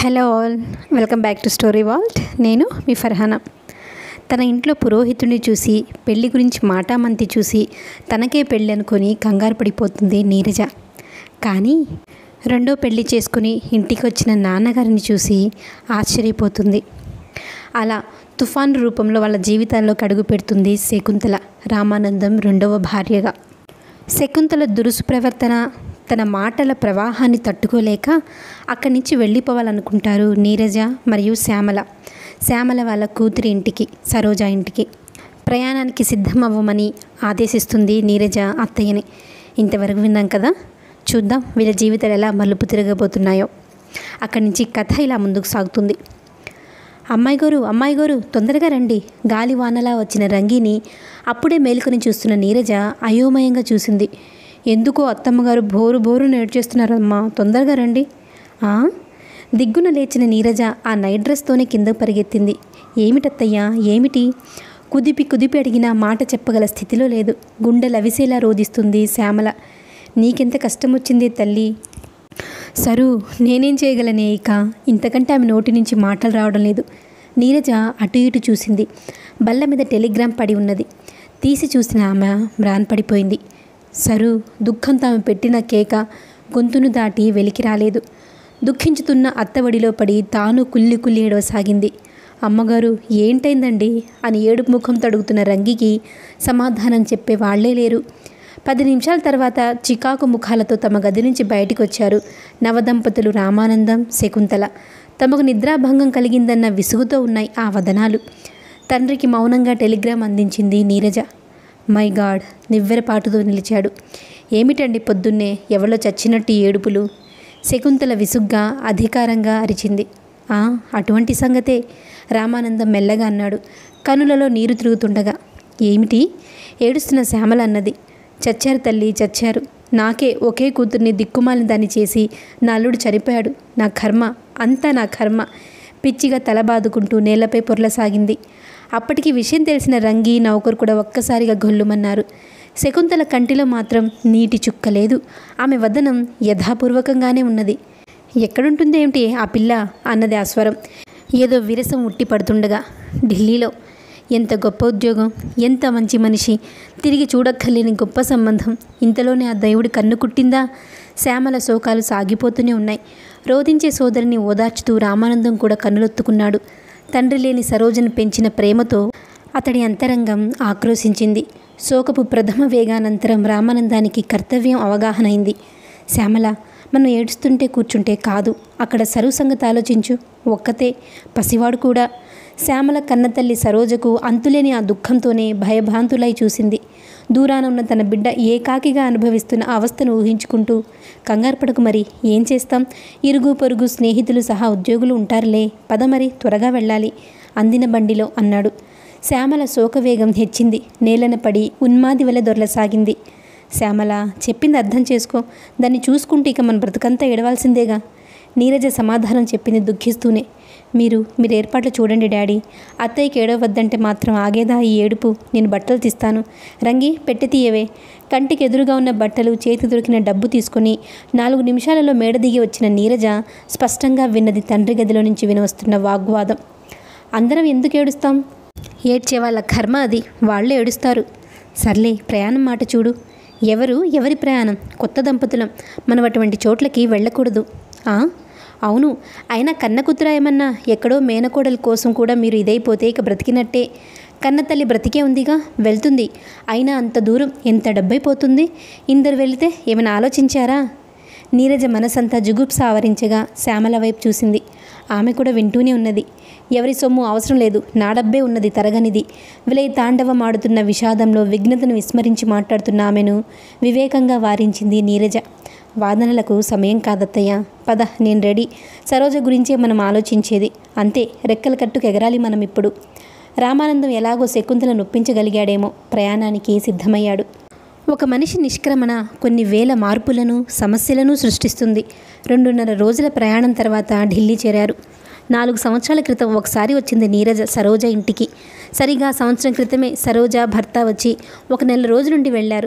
Hello all, welcome back to story vault. నేను మీ ఫర్హానా. తన ఇంట్లో పురోహితుడిని చూసి పెళ్లి గురించి మాటామంతి చూసి తనకే పెళ్ళి అనుకొని కంగారు పడిపోతుంది నీరజ. కానీ రెండో పెళ్లి చేసుకుని ఇంటికి వచ్చిన నాన్నగారిని చూసి ఆశ్చర్యపోతుంది. అలా తుఫాను రూపంలో వాళ్ళ జీవితాల్లోకి అడుగు పెడుతుంది శకుంతల, రామానందం రెండవ భార్యగా. శకుంతల దురుసు ప్రవర్తన, తన మాటల ప్రవాహాన్ని తట్టుకోలేక అక్కడి నుంచి వెళ్ళిపోవాలనుకుంటారు నీరజ మరియు శ్యామల వాళ్ళ కూతురి ఇంటికి, సరోజ ఇంటికి. ప్రయాణానికి సిద్ధం అవ్వమని ఆదేశిస్తుంది నీరజ అత్తయ్యని. ఇంతవరకు విన్నాం కదా, చూద్దాం వీళ్ళ జీవితాలు ఎలా మలుపు తిరగబోతున్నాయో. అక్కడి నుంచి కథ ఇలా ముందుకు సాగుతుంది. అమ్మాయి గారు తొందరగా రండి. గాలి వానలా వచ్చిన రంగిని అప్పుడే మేలుకొని చూస్తున్న నీరజ అయోమయంగా చూసింది. ఎందుకో అత్తమ్మగారు బోరు నేడ్చేస్తున్నారమ్మా, తొందరగా రండి. దిగ్గున లేచిన నీరజ ఆ నైట్ డ్రెస్తోనే కిందకు పరిగెత్తింది. ఏమిటత్తయ్యా ఏమిటి? కుదిపి అడిగినా మాట చెప్పగల స్థితిలో లేదు. గుండె లవిసేలా రోదిస్తుంది శ్యామల. నీకెంత కష్టం వచ్చింది తల్లి? సరు, నేనేం చేయగలనే ఇక? ఇంతకంటే ఆమె నోటి నుంచి మాటలు రావడం లేదు. నీరజ అటు ఇటు చూసింది. బల్ల మీద టెలిగ్రామ్ పడి ఉన్నది. తీసి చూసిన ఆమె మ్రాన్పడిపోయింది. సరు దుఃఖంతో ఆమె పెట్టిన కేక గొంతును దాటి వెలికి రాలేదు. దుఃఖించుతున్న అత్తవడిలో పడి తాను కుల్లి ఏడవసాగింది. అమ్మగారు ఏంటైందండి అని ఏడుపు ముఖంతో అడుగుతున్న రంగికి సమాధానం చెప్పే వాళ్లే లేరు. 10 నిమిషాల తర్వాత చికాకు ముఖాలతో తమ గది నుంచి బయటికి వచ్చారు నవదంపతులు రామానందం, శకుంతల. తమకు నిద్రాభంగం కలిగిందన్న విసుగుతో ఉన్నాయి ఆ వదనాలు. తండ్రికి మౌనంగా టెలిగ్రామ్ అందించింది నీరజ. మై గాడ్, నివ్వెరపాటుతో నిలిచాడు. ఏమిటండి పొద్దున్నే ఎవరో చచ్చినట్టు ఏడుపులు? శకుంతల విసుగ్గా అధికారంగా అరిచింది. అటువంటి సంగతే, రామానందం మెల్లగా అన్నాడు, కనులలో నీరు తిరుగుతుండగా. ఏమిటి? ఏడుస్తున్న శ్యామల అన్నది. చచ్చారు తల్లి, చచ్చారు. నాకే ఒకే కూతుర్ని దిక్కుమాలిన దాన్ని చేసి నా అల్లుడు చనిపోయాడు. నా కర్మ, అంతా నా కర్మ. పిచ్చిగా తల బాదుకుంటూ నేలపై పొర్లసాగింది. అప్పటికి విషయం తెలిసిన రంగి, నౌకరు కూడా ఒక్కసారిగా గొల్లుమన్నారు. శకుంతల కంటిలో మాత్రం నీటి చుక్క లేదు. ఆమె వదనం యథాపూర్వకంగానే ఉన్నది. ఎక్కడుంటుంది ఏమిటి ఆ పిల్ల అన్నది ఆ స్వరం ఏదో విరసం ఉట్టి పడుతుండగా. ఢిల్లీలో. ఎంత గొప్ప ఉద్యోగం, ఎంత మంచి మనిషి, తిరిగి చూడక్కర్లేని గొప్ప సంబంధం. ఇంతలోనే ఆ దేవుడి కన్ను కుట్టిందా? శ్యామల శోకాలు సాగిపోతూనే ఉన్నాయి. రోధించే సోదరిని ఓదార్చుతూ రామానందం కూడా కన్నులొత్తుకున్నాడు. తండ్రి లేని సరోజను పెంచిన ప్రేమతో అతడి అంతరంగం ఆక్రోశించింది. శోకపు ప్రథమ వేగానంతరం రామానందానికి కర్తవ్యం అవగాహనైంది. శ్యామల, మనం ఏడుస్తుంటే కూర్చుంటే కాదు, అక్కడ సరు సంగతి ఆలోచించు. ఒక్కతే, పసివాడు కూడా. శ్యామల కన్నతల్లి సరోజకు అంతులేని ఆ దుఃఖంతోనే భయభ్రాంతులై చూసింది. దూరాన ఉన్న తన బిడ్డ ఏకాకిగా అనుభవిస్తున్న అవస్థను ఊహించుకుంటూ, కంగారు పడకు, మరి ఏం చేస్తాం, ఇరుగు పొరుగు స్నేహితులు సహా ఉద్యోగులు ఉంటారులే, పద మరి త్వరగా వెళ్ళాలి అందిన బండిలో అన్నాడు. శ్యామల శోకవేగం హెచ్చింది. నేలన పడి ఉన్మాది వల్ల దొరలసాగింది. శ్యామల, చెప్పింది అర్థం చేసుకో. దాన్ని చూసుకుంటూ ఇక మన బ్రతుకంతా ఏడవాల్సిందేగా. నీరజ సమాధానం చెప్పింది దుఃఖిస్తూనే. మీరు ఏర్పాట్లు చూడండి డాడీ. అత్తయ్యకి ఏడవద్దంటే మాత్రం ఆగేదా ఈ ఏడుపు? నేను బట్టలు తీస్తాను. రంగి, పెట్టె తీయవే. కంటికి ఎదురుగా ఉన్న బట్టలు, చేతి దొరికిన డబ్బు తీసుకొని 4 నిమిషాలలో మేడ దిగి వచ్చిన నీరజ స్పష్టంగా విన్నది తండ్రి గదిలో నుంచి వినవస్తున్న వాగ్వాదం. అందరం ఎందుకు ఏడుస్తాం? ఏడ్చే వాళ్ళ కర్మ అది, వాళ్ళే ఏడుస్తారు. సర్లే, ప్రయాణం మాట చూడు. ఎవరి ప్రయాణం? కొత్త దంపతులం, మనం అటువంటి చోట్లకి వెళ్ళకూడదు. అవును, అయినా కన్న కూతురాయమన్నా ఎక్కడో మేనకోడల కోసం కూడా మీరు ఇదైపోతే ఇక బ్రతికినట్టే. కన్నతల్లి బ్రతికే ఉందిగా, వెళ్తుంది. అయినా అంత దూరం ఎంత డబ్బైపోతుంది? ఇందరు వెళితే ఏమైనా ఆలోచించారా? నీరజ మనసంతా జుగుప్స ఆవరించగా శ్యామల వైపు చూసింది. ఆమె కూడా వింటూనే ఉన్నది. ఎవరి సొమ్ము అవసరం లేదు, నా డబ్బే ఉన్నది తరగనిది. విలయ తాండవమాడుతున్న విషాదంలో విఘ్నతను విస్మరించి మాట్లాడుతున్న ఆమెను వివేకంగా వారించింది నీరజ. వాదనలకు సమయం కాదత్తయ్య, పద, నేను రెడీ. సరోజ గురించే మనం ఆలోచించేది. అంతే, రెక్కల కట్టుకు ఎగరాలి మనం ఇప్పుడు. రామానందం ఎలాగో శకుంతల నొప్పించగలిగాడేమో ప్రయాణానికి సిద్ధమయ్యాడు. ఒక మనిషి నిష్క్రమణ కొన్ని వేల మార్పులను, సమస్యలను సృష్టిస్తుంది. 2.5 రోజుల ప్రయాణం తర్వాత ఢిల్లీ చేరారు. 4 సంవత్సరాల క్రితం ఒకసారి వచ్చింది నీరజ సరోజ ఇంటికి. సరిగా సంవత్సరం క్రితమే సరోజ భర్త వచ్చి 1 నెల రోజులుండి వెళ్లారు.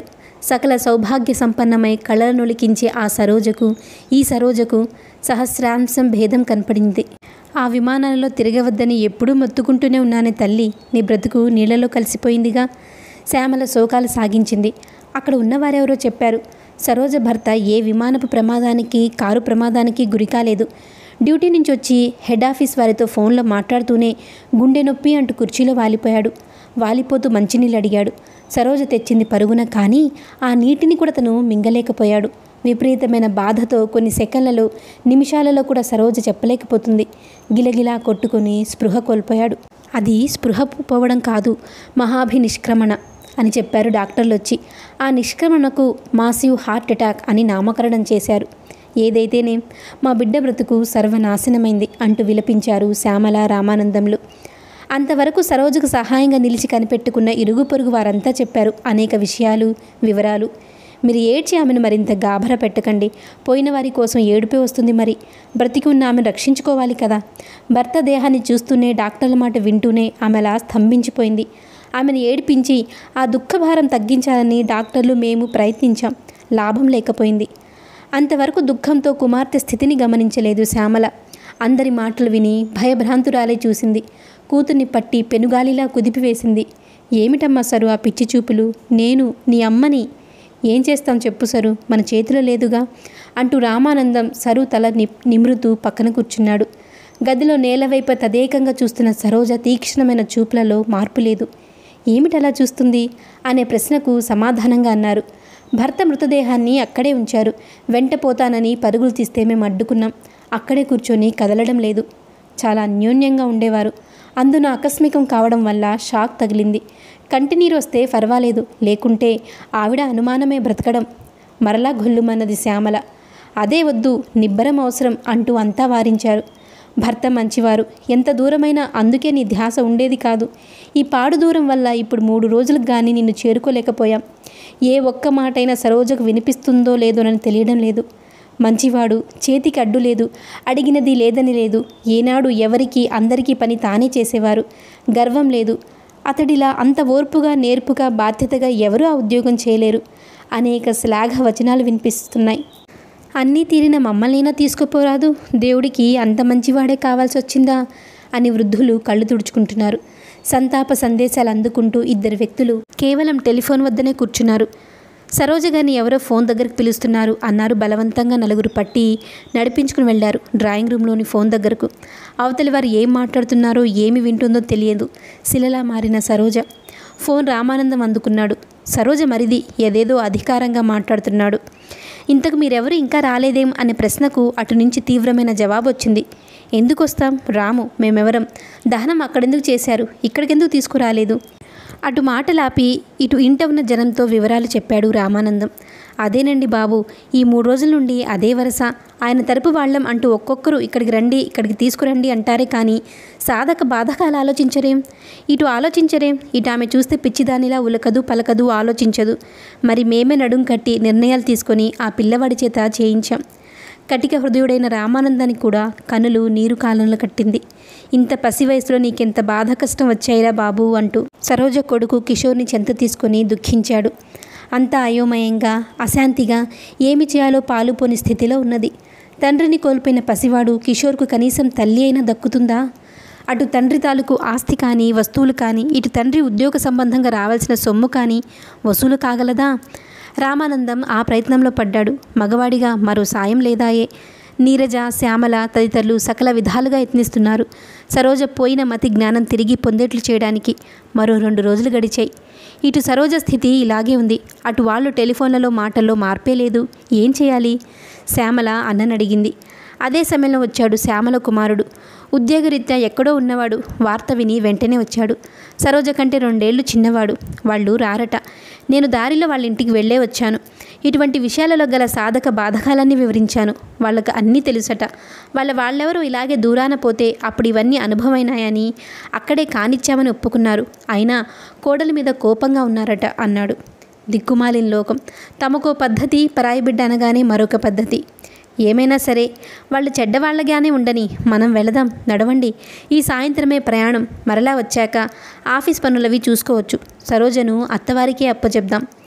సకల సౌభాగ్య సంపన్నమై కళలనొలికించే ఆ సరోజకు ఈ సరోజకు సహస్రాంశం భేదం కనపడింది. ఆ విమానాలలో తిరగవద్దని ఎప్పుడూ మొత్తుకుంటూనే ఉన్నానే తల్లి, నీ బ్రతుకు నీళ్లలో కలిసిపోయిందిగా. శ్యామల శోకాలు సాగించింది. అక్కడ ఉన్నవారెవరో చెప్పారు, సరోజ భర్త ఏ విమానపు ప్రమాదానికి కారు ప్రమాదానికి గురి కాలేదు. డ్యూటీ నుంచి వచ్చి హెడ్ ఆఫీస్ వారితో ఫోన్లో మాట్లాడుతూనే గుండె నొప్పి అంటూ కుర్చీలో వాలిపోయాడు. వాలిపోతూ మంచినీళ్ళు అడిగాడు. సరోజ తెచ్చింది పరుగున, కానీ ఆ నీటిని కూడా తను మింగలేకపోయాడు. విపరీతమైన బాధతో కొన్ని సెకన్లలో నిమిషాలలో కూడా సరోజ చెప్పలేకపోతుంది. గిలగిలా కొట్టుకొని స్పృహ కోల్పోయాడు. అది స్పృహ పోవడం కాదు, మహాభినిష్క్రమణ అని చెప్పారు డాక్టర్లు వచ్చి. ఆ నిష్క్రమణకు మాసివ్ హార్ట్ అటాక్ అని నామకరణం చేశారు. ఏదైతేనే మా బిడ్డ బ్రతుకు సర్వనాశనమైంది అంటూ విలపించారు శ్యామల రామానందంలు. అంతవరకు సరోజకు సహాయంగా నిలిచి కనిపెట్టుకున్న ఇరుగు పొరుగు వారంతా చెప్పారు అనేక విషయాలు, వివరాలు. మీరు ఏడ్చి ఆమెను మరింత గాభర పెట్టకండి. పోయిన వారి కోసం ఏడుపే వస్తుంది, మరి బ్రతికి ఉన్న ఆమెను రక్షించుకోవాలి కదా. భర్త దేహాన్ని చూస్తూనే డాక్టర్ల మాట వింటూనే ఆమె అలా స్తంభించిపోయింది. ఆమెను ఏడిపించి ఆ దుఃఖభారం తగ్గించాలని డాక్టర్లు మేము ప్రయత్నించాం. లాభం లేకపోయింది. అంతవరకు దుఃఖంతో కుమార్తె స్థితిని గమనించలేదు శ్యామల. అందరి మాటలు విని భయభ్రాంతురాలే చూసింది. కూతుర్ని పట్టి పెనుగాలిలా కుదిపివేసింది. ఏమిటమ్మా సరు ఆ పిచ్చి చూపులు? నేను నీ అమ్మని. ఏం చేస్తాం చెప్పు సరు, మన చేతిలో లేదుగా అంటూ రామానందం సరు తల నిమృతూ పక్కన కూర్చున్నాడు. గదిలో నేలవైపు తదేకంగా చూస్తున్న సరోజ తీక్షణమైన చూపులలో మార్పు లేదు. ఏమిటలా చూస్తుంది అనే ప్రశ్నకు సమాధానంగా అన్నారు, భర్త మృతదేహాన్ని అక్కడే ఉంచారు. వెంట పోతానని పరుగులు తీస్తే మేము అడ్డుకున్నాం. అక్కడే కూర్చొని కదలడం లేదు. చాలా అన్యోన్యంగా ఉండేవారు. అందున ఆకస్మికం కావడం వల్ల షాక్ తగిలింది. కంటినీరు వస్తే పర్వాలేదు, లేకుంటే ఆవిడ అనుమానమే బ్రతకడం. మరలా గొల్లుమన్నది శ్యామల. అదే వద్దు, నిబ్బరం అవసరం అంటూ అంతా వారించారు. భర్త మంచివారు, ఎంత దూరమైనా అందుకే నీ ధ్యాస ఉండేది కాదు. ఈ పాడు దూరం వల్ల ఇప్పుడు 3 రోజులకు కానీ నిన్ను చేరుకోలేకపోయాం. ఏ ఒక్క మాటైనా సరోజకు వినిపిస్తుందో లేదోనని తెలియడం లేదు. మంచివాడు, చేతికి అడ్డు లేదు, అడిగినది లేదని లేదు. ఏనాడు ఎవరికి అందరికీ పని తానే చేసేవారు. గర్వం లేదు. అతడిలా అంత ఓర్పుగా నేర్పుగా బాధ్యతగా ఎవరూ ఆ ఉద్యోగం చేయలేరు. అనేక శ్లాఘ వచనాలు వినిపిస్తున్నాయి. అన్నీ తీరిన మమ్మల్నైనా తీసుకుపోరాదు, దేవుడికి అంత మంచివాడే కావాల్సి వచ్చిందా అని వృద్ధులు కళ్ళు తుడుచుకుంటున్నారు. సంతాప సందేశాలు అందుకుంటూ 2 వ్యక్తులు కేవలం టెలిఫోన్ వద్దనే కూర్చున్నారు. సరోజ గారిని ఎవరో ఫోన్ దగ్గరకు పిలుస్తున్నారు అన్నారు. బలవంతంగా నలుగురు పట్టి నడిపించుకుని వెళ్లారు డ్రాయింగ్ రూమ్లోని ఫోన్ దగ్గరకు. అవతలి వారు ఏం మాట్లాడుతున్నారో ఏమి వింటుందో తెలియదు. శిలలా మారిన సరోజ. ఫోన్ రామానందం అందుకున్నాడు. సరోజ మరిది ఏదేదో అధికారంగా మాట్లాడుతున్నాడు. ఇంతకు మీరెవరు ఇంకా రాలేదేం అనే ప్రశ్నకు అటు నుంచి తీవ్రమైన జవాబు వచ్చింది. ఎందుకు వస్తాం, రాము, మేమెవరం. దహనం అక్కడెందుకు చేశారు, ఇక్కడికెందుకు తీసుకురాలేదు. అటు మాటలాపి ఇటు ఇంట ఉన్న జనంతో వివరాలు చెప్పాడు రామానందం. అదేనండి బాబు, ఈ 3 రోజుల నుండి అదే వరస. ఆయన తరపు వాళ్ళం అంటూ ఒక్కొక్కరు ఇక్కడికి రండి, ఇక్కడికి తీసుకురండి అంటారే కానీ సాధక బాధకాలు ఆలోచించరేం. ఇటు ఆలోచించరేం. ఇటు ఆమె చూస్తే పిచ్చిదానిలా ఉలకదు పలకదు, ఆలోచించదు. మరి మేమే నడుం కట్టి నిర్ణయాలు తీసుకొని ఆ పిల్లవాడి చేత చేయించాం. కటిక హృదయుడైన రామానందానికి కూడా కనులు నీరు కాలంలో కట్టింది. ఇంత పసి వయసులో నీకెంత బాధ కష్టం వచ్చాయిరా బాబు అంటూ సరోజ కొడుకు కిషోర్ని చెంత తీసుకొని దుఃఖించాడు. అంతా అయోమయంగా, అశాంతిగా, ఏమి చేయాలో పాలుపోని స్థితిలో ఉన్నది. తండ్రిని కోల్పోయిన పసివాడు కిషోర్కు కనీసం తల్లి అయినా దక్కుతుందా? అటు తండ్రి తాలూకు ఆస్తి కానీ వస్తువులు కానీ, ఇటు తండ్రి ఉద్యోగ సంబంధంగా రావాల్సిన సొమ్ము కానీ వసూలు కాగలదా? రామానందం ఆ ప్రయత్నంలో పడ్డాడు. మగవాడిగా మరో సాయం లేదాయే. నీరజ, శ్యామల తదితరులు సకల విధాలుగా యత్నిస్తున్నారు సరోజ పోయిన మతి జ్ఞానం తిరిగి పొందేట్లు చేయడానికి. మరో 2 రోజులు గడిచాయి. ఇటు సరోజ స్థితి ఇలాగే ఉంది. అటు వాళ్ళు టెలిఫోన్లలో మాటల్లో మార్పే లేదు. ఏం చేయాలి? శ్యామల అన్ననడిగింది. అదే సమయంలో వచ్చాడు శ్యామల కుమారుడు. ఉద్యోగరీత్యా ఎక్కడో ఉన్నవాడు. వార్త విని వెంటనే వచ్చాడు. సరోజ కంటే 2 ఏళ్ళు చిన్నవాడు. వాళ్ళు రారట. నేను దారిలో వాళ్ళ ఇంటికి వెళ్ళే వచ్చాను. ఇటువంటి విషయాలలో గల సాధక బాధకాలన్నీ వివరించాను. వాళ్ళకు అన్నీ తెలుసట. వాళ్ళెవరో ఇలాగే దూరాన పోతే అప్పుడు ఇవన్నీ అనుభవమైనాయని అక్కడే కానిచ్చామని ఒప్పుకున్నారు. అయినా కోడలి మీద కోపంగా ఉన్నారట అన్నాడు. దిక్కుమాలిన లోకం. తమకో పద్ధతి, పరాయి బిడ్డ అనగానే మరొక పద్ధతి. ఏమైనా సరే వాళ్ళు చెడ్డవాళ్ళగానే ఉండని, మనం వెళదాం, నడవండి. ఈ సాయంత్రమే ప్రయాణం. మరలా వచ్చాక ఆఫీస్ పనులవి చూసుకోవచ్చు. సరోజను అత్తవారికే అప్పచెప్దాం.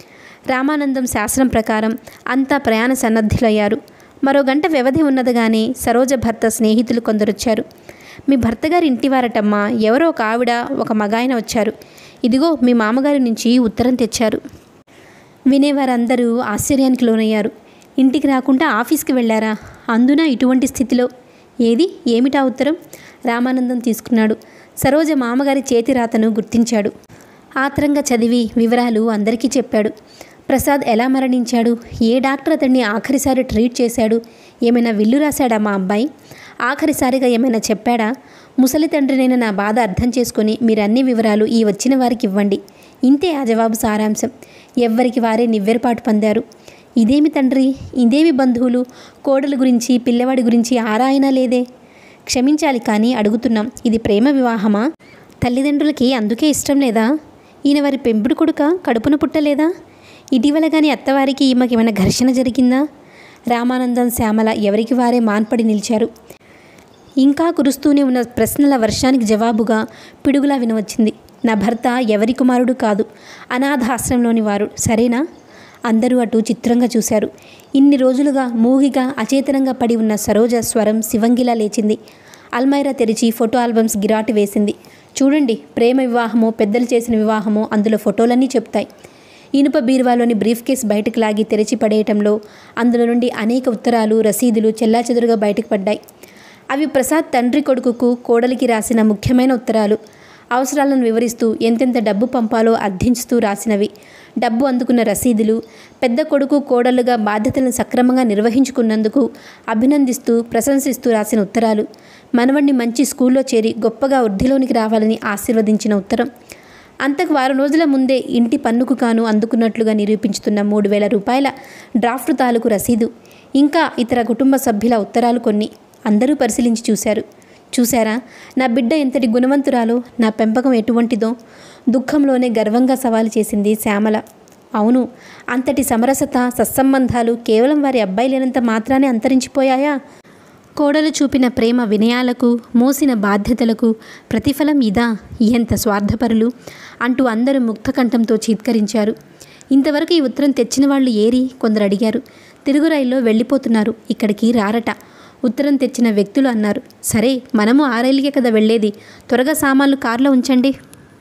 రామానందం శాసనం ప్రకారం అంతా ప్రయాణ సన్నద్ధులయ్యారు. మరో గంట వ్యవధి ఉన్నదిగానే సరోజ భర్త స్నేహితులు కొందరొచ్చారు. మీ భర్తగారి ఇంటివారటమ్మా, ఎవరో ఒక ఆవిడ ఒక మగాయన వచ్చారు. ఇదిగో మీ మామగారి నుంచి ఉత్తరం తెచ్చారు. వినేవారందరూ ఆశ్చర్యానికి లోనయ్యారు. ఇంటికి రాకుండా ఆఫీస్కి వెళ్ళారా? అందున ఇటువంటి స్థితిలో? ఏది, ఏమిటా ఉత్తరం? రామానందం తీసుకున్నాడు. సరోజ మామగారి చేతి రాతను గుర్తించాడు. ఆత్రంగా చదివి వివరాలు అందరికీ చెప్పాడు. ప్రసాద్ ఎలా మరణించాడు, ఏ డాక్టర్ అతన్ని ఆఖరిసారి ట్రీట్ చేశాడు, ఏమైనా విల్లు రాశాడా మా అబ్బాయి, ఆఖరిసారిగా ఏమైనా చెప్పాడా? ముసలి తండ్రినైన నా బాధ అర్థం చేసుకొని మీరన్ని వివరాలు ఈ వచ్చిన వారికి ఇవ్వండి. ఇంతే ఆ జవాబు సారాంశం. ఎవ్వరికి వారే నివ్వెరపాటు పొందారు. ఇదేమి తండ్రి, ఇదేమి బంధువులు, కోడల గురించి పిల్లవాడి గురించి ఆరాయనా లేదే? క్షమించాలి కానీ అడుగుతున్నాం, ఇది ప్రేమ వివాహమా? తల్లిదండ్రులకి అందుకే ఇష్టం లేదా? ఈయన వారి పెంపుడు కొడుక, కడుపున పుట్టలేదా? ఇటీవల కానీ అత్తవారికి ఈమెకేమైనా ఘర్షణ జరిగిందా? రామానందం శ్యామల ఎవరికి వారే మాన్పడి నిలిచారు. ఇంకా కురుస్తూనే ఉన్న ప్రశ్నల వర్షానికి జవాబుగా పిడుగులా వినవచ్చింది. నా భర్త ఎవరి కుమారుడు కాదు, అనాథాశ్రమంలోని వారు, సరేనా? అందరూ అటు చిత్రంగా చూశారు. ఇన్ని రోజులుగా మూగిగా అచేతనంగా పడి ఉన్న సరోజ స్వరం శివంగిలా లేచింది. అల్మైరా తెరిచి ఫోటో ఆల్బమ్స్ గిరాటి వేసింది. చూడండి, ప్రేమ వివాహమో పెద్దలు చేసిన వివాహమో అందులో ఫోటోలన్నీ చెప్తాయి. ఇనుప బీరువాలోని బ్రీఫ్ కేస్ బయటకు లాగి తెరిచి పడేయటంలో అందులో నుండి అనేక ఉత్తరాలు, రసీదులు చెల్లాచెదురుగా బయటకు పడ్డాయి. అవి ప్రసాద్ తండ్రి కొడుకుకు, కోడలికి రాసిన ముఖ్యమైన ఉత్తరాలు. అవసరాలను వివరిస్తూ ఎంతెంత డబ్బు పంపాలో అర్థించుతూ రాసినవి. డబ్బు అందుకున్న రసీదులు, పెద్ద కొడుకు కోడలుగా బాధ్యతలను సక్రమంగా నిర్వహించుకున్నందుకు అభినందిస్తూ ప్రశంసిస్తూ రాసిన ఉత్తరాలు. మనవణ్ణి మంచి స్కూల్లో చేరి గొప్పగా వృద్ధిలోనికి రావాలని ఆశీర్వదించిన ఉత్తరం. అంతకు వారం రోజుల ముందే ఇంటి పన్నుకు కాను అందుకున్నట్లుగా నిరూపించుతున్న 3,000 రూపాయల డ్రాఫ్ట్ తాలూకు రసీదు. ఇంకా ఇతర కుటుంబ సభ్యుల ఉత్తరాలు కొన్ని. అందరూ పరిశీలించి చూశారు. చూశారా, నా బిడ్డ ఎంతటి గుణవంతురాలో, నా పెంపకం ఎటువంటిదో? దుఃఖంలోనే గర్వంగా సవాలు చేసింది శ్యామల. అవును, అంతటి సమరసత, సత్సంబంధాలు కేవలం వారి అబ్బాయి లేనంత మాత్రానే అంతరించిపోయాయా? కోడలు చూపిన ప్రేమ వినయాలకు, మోసిన బాధ్యతలకు ప్రతిఫలం ఇదా? ఎంత స్వార్థపరులు అంటూ అందరూ ముక్తకంఠంతో చీత్కరించారు. ఇంతవరకు ఈ ఉత్తరం తెచ్చిన వాళ్ళు ఏరి? కొందరు అడిగారు. తిరుగు రైల్లో వెళ్ళిపోతున్నారు, ఇక్కడికి రారట. ఉత్తరం తెచ్చిన వ్యక్తులు అన్నారు. సరే, మనము ఆ రైలుకే కదా వెళ్ళేది, త్వరగా సామాన్లు కారులో ఉంచండి.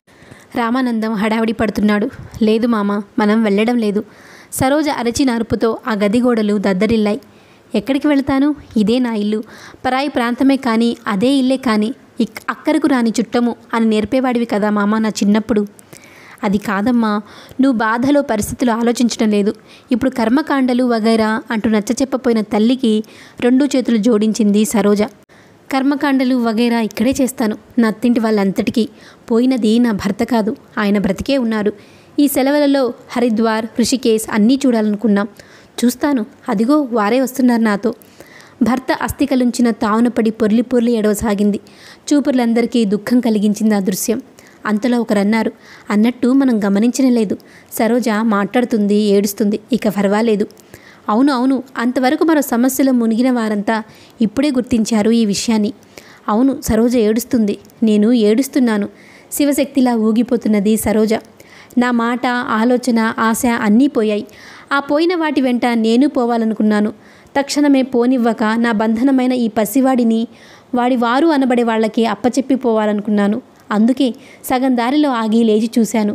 రామానందం హడావిడి పడుతున్నాడు. లేదు మామ, మనం వెళ్ళడం లేదు. సరోజ అరచిన అరుపుతో ఆ గది గోడలు దద్దరిల్లాయి. ఎక్కడికి వెళతాను? ఇదే నా ఇల్లు, పరాయి ప్రాంతమే కానీ అదే ఇల్లే కానీ అక్కరకు రాని చుట్టము అని నేర్పేవాడివి కదా మామ నా చిన్నప్పుడు. అది కాదమ్మా, నువ్వు బాధలో పరిస్థితులు ఆలోచించడం లేదు. ఇప్పుడు కర్మకాండలు వగైరా అంటూ నచ్చచెప్పపోయిన తల్లికి 2 చేతులు జోడించింది సరోజ. కర్మకాండలు వగైరా ఇక్కడే చేస్తాను, నా అత్తింటి వాళ్ళంతటికీ. పోయినది నా భర్త కాదు, ఆయన బ్రతికే ఉన్నారు. ఈ సెలవులలో హరిద్వార్, ఋషికేశ్ అన్నీ చూడాలనుకున్నాం. చూస్తాను, అదిగో వారే వస్తున్నారు నాతో. భర్త అస్థికలుంచిన తావున పడి పొర్లి పొర్లి ఎడవసాగింది. చూపుర్లందరికీ దుఃఖం కలిగించింది ఆ దృశ్యం. అంతలో ఒకరన్నారు. అన్నట్టు మనం గమనించనే లేదు. సరోజ మాట్లాడుతుంది, ఏడుస్తుంది. ఇక పర్వాలేదు. అవును అవును, అంతవరకు మరో సమస్యలో మునిగిన వారంతా ఇప్పుడే గుర్తించారు ఈ విషయాన్ని. అవును, సరోజ ఏడుస్తుంది, నేను ఏడుస్తున్నాను. శివశక్తిలా ఊగిపోతున్నది సరోజ. నా మాట, ఆలోచన, ఆశ అన్నీ పోయాయి. ఆ పోయిన వాటి వెంట నేను పోవాలనుకున్నాను. తక్షణమే పోనివ్వక నా బంధనమైన ఈ పసివాడిని వాడి వారు అనబడే వాళ్ళకి అప్పచెప్పిపోవాలనుకున్నాను. అందుకే సగం దారిలో ఆగి లేచి చూశాను.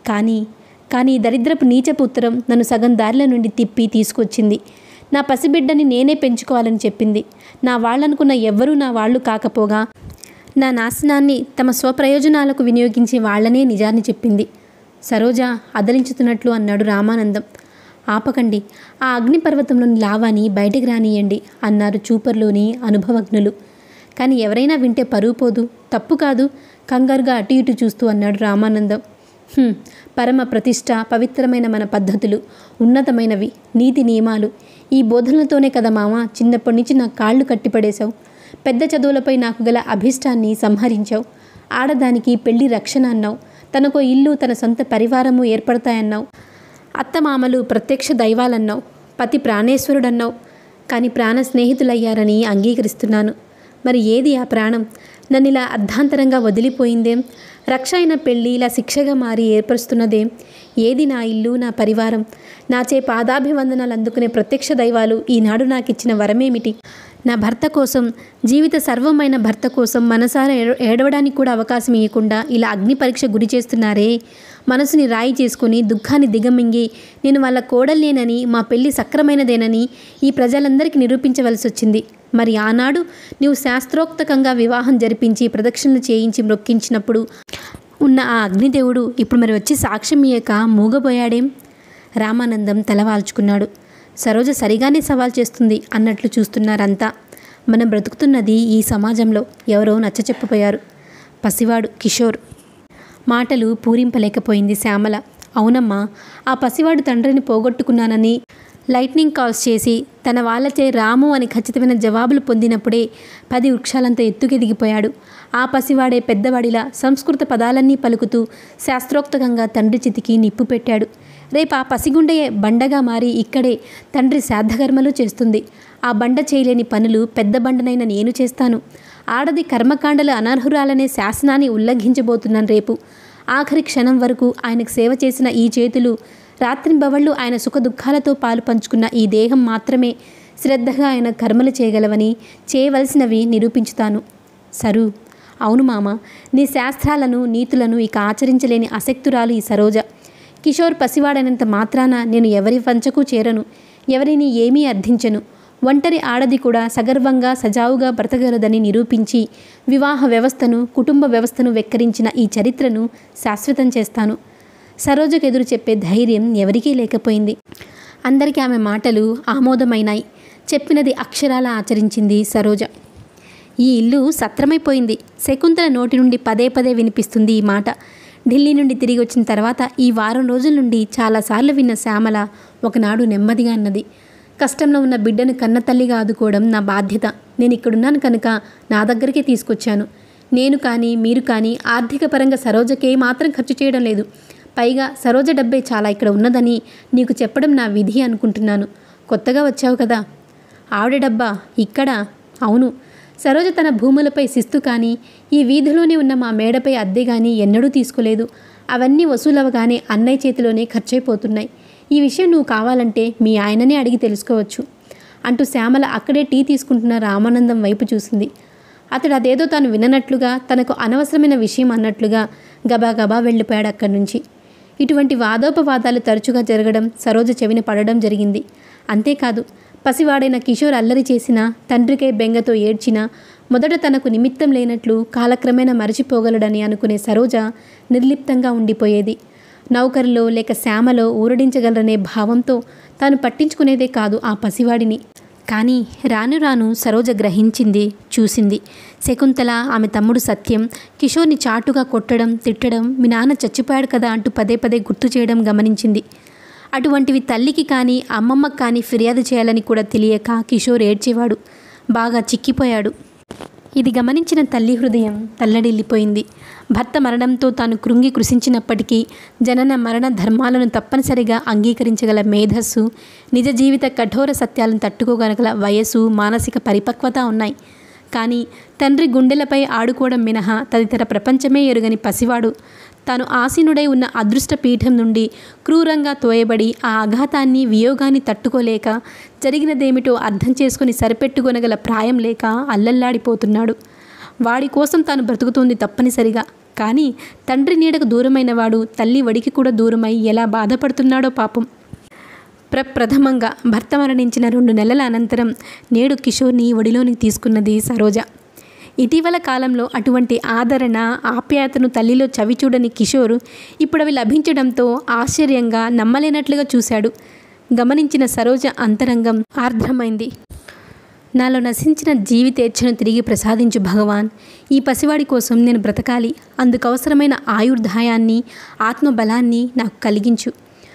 కానీ దరిద్రపు నీచపు ఉత్తరం నన్ను సగం దారిలో నుండి తిప్పి తీసుకొచ్చింది. నా పసిబిడ్డని నేనే పెంచుకోవాలని చెప్పింది. నా వాళ్ళనుకున్న ఎవ్వరూ నా వాళ్ళు కాకపోగా నా నాశనాన్ని తమ స్వప్రయోజనాలకు వినియోగించే వాళ్లనే నిజాన్ని చెప్పింది. సరోజ అదలించుతున్నట్లు అన్నాడు రామానందం. ఆపకండి, ఆ అగ్నిపర్వతంలోని లావాని బయటికి రానియండి అన్నారు చూపర్లోని అనుభవజ్ఞులు. కానీ ఎవరైనా వింటే పరువు పోదు, తప్పు కాదు, కంగారుగా అటు ఇటు చూస్తూ అన్నాడు రామానందం. పరమ ప్రతిష్ట, పవిత్రమైన మన పద్ధతులు, ఉన్నతమైనవి, నీతి నియమాలు, ఈ బోధనలతోనే కదా మామ చిన్నప్పటి నుంచి నా కాళ్ళు కట్టిపడేశావు. పెద్ద చదువులపై నాకు గల అభిష్టాన్ని సంహరించావు. ఆడదానికి పెళ్లి రక్షణ అన్నావు. తనకో ఇల్లు, తన సొంత పరివారము ఏర్పడతాయన్నావు. అత్తమామలు ప్రత్యక్ష దైవాలన్నావు. పతి ప్రాణేశ్వరుడన్నావు. కానీ ప్రాణ స్నేహితులయ్యారని అంగీకరిస్తున్నాను. మరి ఏది ఆ ప్రాణం? నన్ను ఇలా అర్ధాంతరంగా వదిలిపోయిందేం? రక్ష అయిన పెళ్ళి ఇలా శిక్షగా మారి ఏర్పరుస్తున్నదేం? ఏది నా ఇల్లు, నా పరివారం? నాచే పాదాభివందనాలు అందుకునే ప్రత్యక్ష దైవాలు ఈనాడు నాకిచ్చిన వరమేమిటి? నా భర్త కోసం, జీవిత సర్వమైన భర్త కోసం మనసారా ఏడవడానికి కూడా అవకాశం ఇవ్వకుండా ఇలా అగ్ని పరీక్ష గురి చేస్తున్నారే. మనసుని రాయి చేసుకుని దుఃఖాన్ని దిగమింగి నేను వాళ్ళ కోడల్నేనని, మా పెళ్లి సక్రమైనదేనని ఈ ప్రజలందరికీ నిరూపించవలసి వచ్చింది. మరి ఆనాడు నీవు శాస్త్రోక్తకంగా వివాహం జరిపించి ప్రదక్షిణలు చేయించి మొక్కించినప్పుడు ఉన్న ఆ అగ్నిదేవుడు ఇప్పుడు మరి వచ్చి సాక్ష్యం ఇయ్యక మూగబోయాడేం? రామానందం తలవాల్చుకున్నాడు. సరోజ సరిగానే సవాల్ చేస్తుంది అన్నట్లు చూస్తున్నారంతా. మనం బ్రతుకుతున్నది ఈ సమాజంలో. ఎవరో నచ్చచెప్పపోయారు. పసివాడు కిషోర్. మాటలు పూరింపలేకపోయింది శ్యామల. అవునమ్మా, ఆ పసివాడు తండ్రిని పోగొట్టుకున్నానని లైట్నింగ్ కాల్స్ చేసి తన వాళ్ళచే రాము అని ఖచ్చితమైన జవాబులు పొందినప్పుడే 10 వృక్షాలంత ఎత్తుకెదిగిపోయాడు. ఆ పసివాడే పెద్దవాడిలా సంస్కృత పదాలన్నీ పలుకుతూ శాస్త్రోక్తంగా తండ్రి చితికి నిప్పు పెట్టాడు. రేపు ఆ పసిగుండయే బండగా మారి ఇక్కడే తండ్రి శ్రాద్ధకర్మలు చేస్తుంది. ఆ బండ చేయలేని పనులు పెద్ద బండనైనా నేను చేస్తాను. ఆడది కర్మకాండలు అనర్హురాలనే శాసనాన్ని ఉల్లంఘించబోతున్నాను రేపు. ఆఖరి క్షణం వరకు ఆయనకు సేవ చేసిన ఈ చేతులు, రాత్రింబవళ్ళు ఆయన సుఖ దుఃఖాలతో పాలు పంచుకున్న ఈ దేహం మాత్రమే శ్రద్ధగా ఆయన కర్మలు చేయగలవని, చేయవలసినవి నిరూపించుతాను. సరు. అవును మామ, నీ శాస్త్రాలను నీతులను ఇక ఆచరించలేని అశక్తురాలు ఈ సరోజ. కిషోర్ పసివాడైనంత మాత్రాన నేను ఎవరి వంచకు చేరను, ఎవరిని ఏమీ అర్థించను. ఒంటరి ఆడది కూడా సగర్వంగా సజావుగా బ్రతకగలదని నిరూపించి వివాహ వ్యవస్థను, కుటుంబ వ్యవస్థను వెక్కరించిన ఈ చరిత్రను శాశ్వతం చేస్తాను. సరోజకు ఎదురు చెప్పే ధైర్యం ఎవరికీ లేకపోయింది. అందరికీ ఆమె మాటలు ఆమోదమైనాయి. చెప్పినది అక్షరాలా ఆచరించింది సరోజ. ఈ ఇల్లు సత్రమైపోయింది. శకుంతల నోటి నుండి పదే పదే వినిపిస్తుంది ఈ మాట. ఢిల్లీ నుండి తిరిగి వచ్చిన తర్వాత ఈ వారం రోజుల నుండి చాలాసార్లు విన్న శ్యామల ఒకనాడు నెమ్మదిగా అన్నది, కష్టంలో ఉన్న బిడ్డను కన్నతల్లిగా ఆదుకోవడం నా బాధ్యత. నేను ఇక్కడున్నాను కనుక నా దగ్గరికే తీసుకొచ్చాను. నేను కానీ మీరు కానీ ఆర్థిక పరంగా సరోజకే మాత్రం ఖర్చు చేయడం లేదు. పైగా సరోజ డబ్బే చాలా ఇక్కడ ఉన్నదని నీకు చెప్పడం నా విధి అనుకుంటున్నాను. కొత్తగా వచ్చావు కదా. ఆవిడ డబ్బా ఇక్కడ? అవును. సరోజ తన భూములపై శిస్తు కానీ, ఈ వీధిలోనే ఉన్న మా మేడపై అద్దె కానీ ఎన్నడూ తీసుకోలేదు. అవన్నీ వసూలవగానే అన్నయ్య చేతిలోనే ఖర్చయిపోతున్నాయి. ఈ విషయం నువ్వు కావాలంటే మీ ఆయననే అడిగి తెలుసుకోవచ్చు అంటూ శ్యామల అక్కడే టీ తీసుకుంటున్న రామానందం వైపు చూసింది. అతడు అదేదో తాను విననట్లుగా, తనకు అనవసరమైన విషయం అన్నట్లుగా గబాగబా వెళ్ళిపోయాడు అక్కడి నుంచి. ఇటువంటి వాదోపవాదాలు తరచుగా జరగడం సరోజ చెవిన పడడం జరిగింది. అంతేకాదు, పసివాడైన కిషోర్ అల్లరి చేసినా, తండ్రికై బెంగతో ఏడ్చినా మొదట తనకు నిమిత్తం లేనట్లు కాలక్రమేణా మరచిపోగలడని అనుకునే సరోజ నిర్లిప్తంగా ఉండిపోయేది. నౌకరిలో లేక శ్యామలో ఊరడించగలరనే భావంతో తాను పట్టించుకునేదే కాదు ఆ పసివాడిని. కానీ రాను రాను సరోజ గ్రహించింది, చూసింది. శకుంతల, ఆమె తమ్ముడు సత్యం కిషోర్ని చాటుగా కొట్టడం, తిట్టడం, మీ నాన్న చచ్చిపోయాడు కదా అంటూ పదే పదే గుర్తు చేయడం గమనించింది. అటువంటివి తల్లికి కానీ అమ్మమ్మకి కానీ ఫిర్యాదు చేయాలని కూడా తెలియక కిషోర్ ఏడ్చేవాడు. బాగా చిక్కిపోయాడు. ఇది గమనించిన తల్లి హృదయం తల్లడిల్లిపోయింది. భర్త మరణంతో తాను కృంగి కృషించినప్పటికీ జనన మరణ ధర్మాలను తప్పనిసరిగా అంగీకరించగల మేధస్సు, నిజ జీవిత కఠోర సత్యాలను తట్టుకోగల వయస్సు, మానసిక పరిపక్వత ఉన్నాయి. కానీ తండ్రి గుండెలపై ఆడుకోవడం మినహా తదితర ప్రపంచమే ఎరుగని పసివాడు తాను ఆసీనుడై ఉన్న అదృష్ట పీఠం నుండి క్రూరంగా తోయబడి ఆ ఆఘాతాన్ని, వియోగాన్ని తట్టుకోలేక జరిగినదేమిటో అర్థం చేసుకుని సరిపెట్టుకొనగల ప్రాయం లేక అల్లల్లాడిపోతున్నాడు. వాడి కోసం తాను బ్రతుకుతోంది తప్పనిసరిగా. కానీ తండ్రి నీడకు దూరమైన వాడు తల్లి వడికి కూడా దూరమై ఎలా బాధపడుతున్నాడో పాపం. ప్రప్రథమంగా భర్త మరణించిన 2 నెలల అనంతరం నేడు కిషోర్ని ఒడిలోనికి తీసుకున్నది సరోజ. ఇటీవల కాలంలో అటువంటి ఆదరణ, ఆప్యాయతను తల్లిలో చవిచూడని కిషోర్ ఇప్పుడు అవి లభించడంతో ఆశ్చర్యంగా, నమ్మలేనట్లుగా చూశాడు. గమనించిన సరోజ అంతరంగం ఆర్ద్రమైంది. నాలో నశించిన జీవితేచ్ఛను తిరిగి ప్రసాదించు భగవాన్. ఈ పసివాడి కోసం నేను బ్రతకాలి. అందుకు అవసరమైన ఆయుర్దాయాన్ని, ఆత్మబలాన్ని నాకు కలిగించు.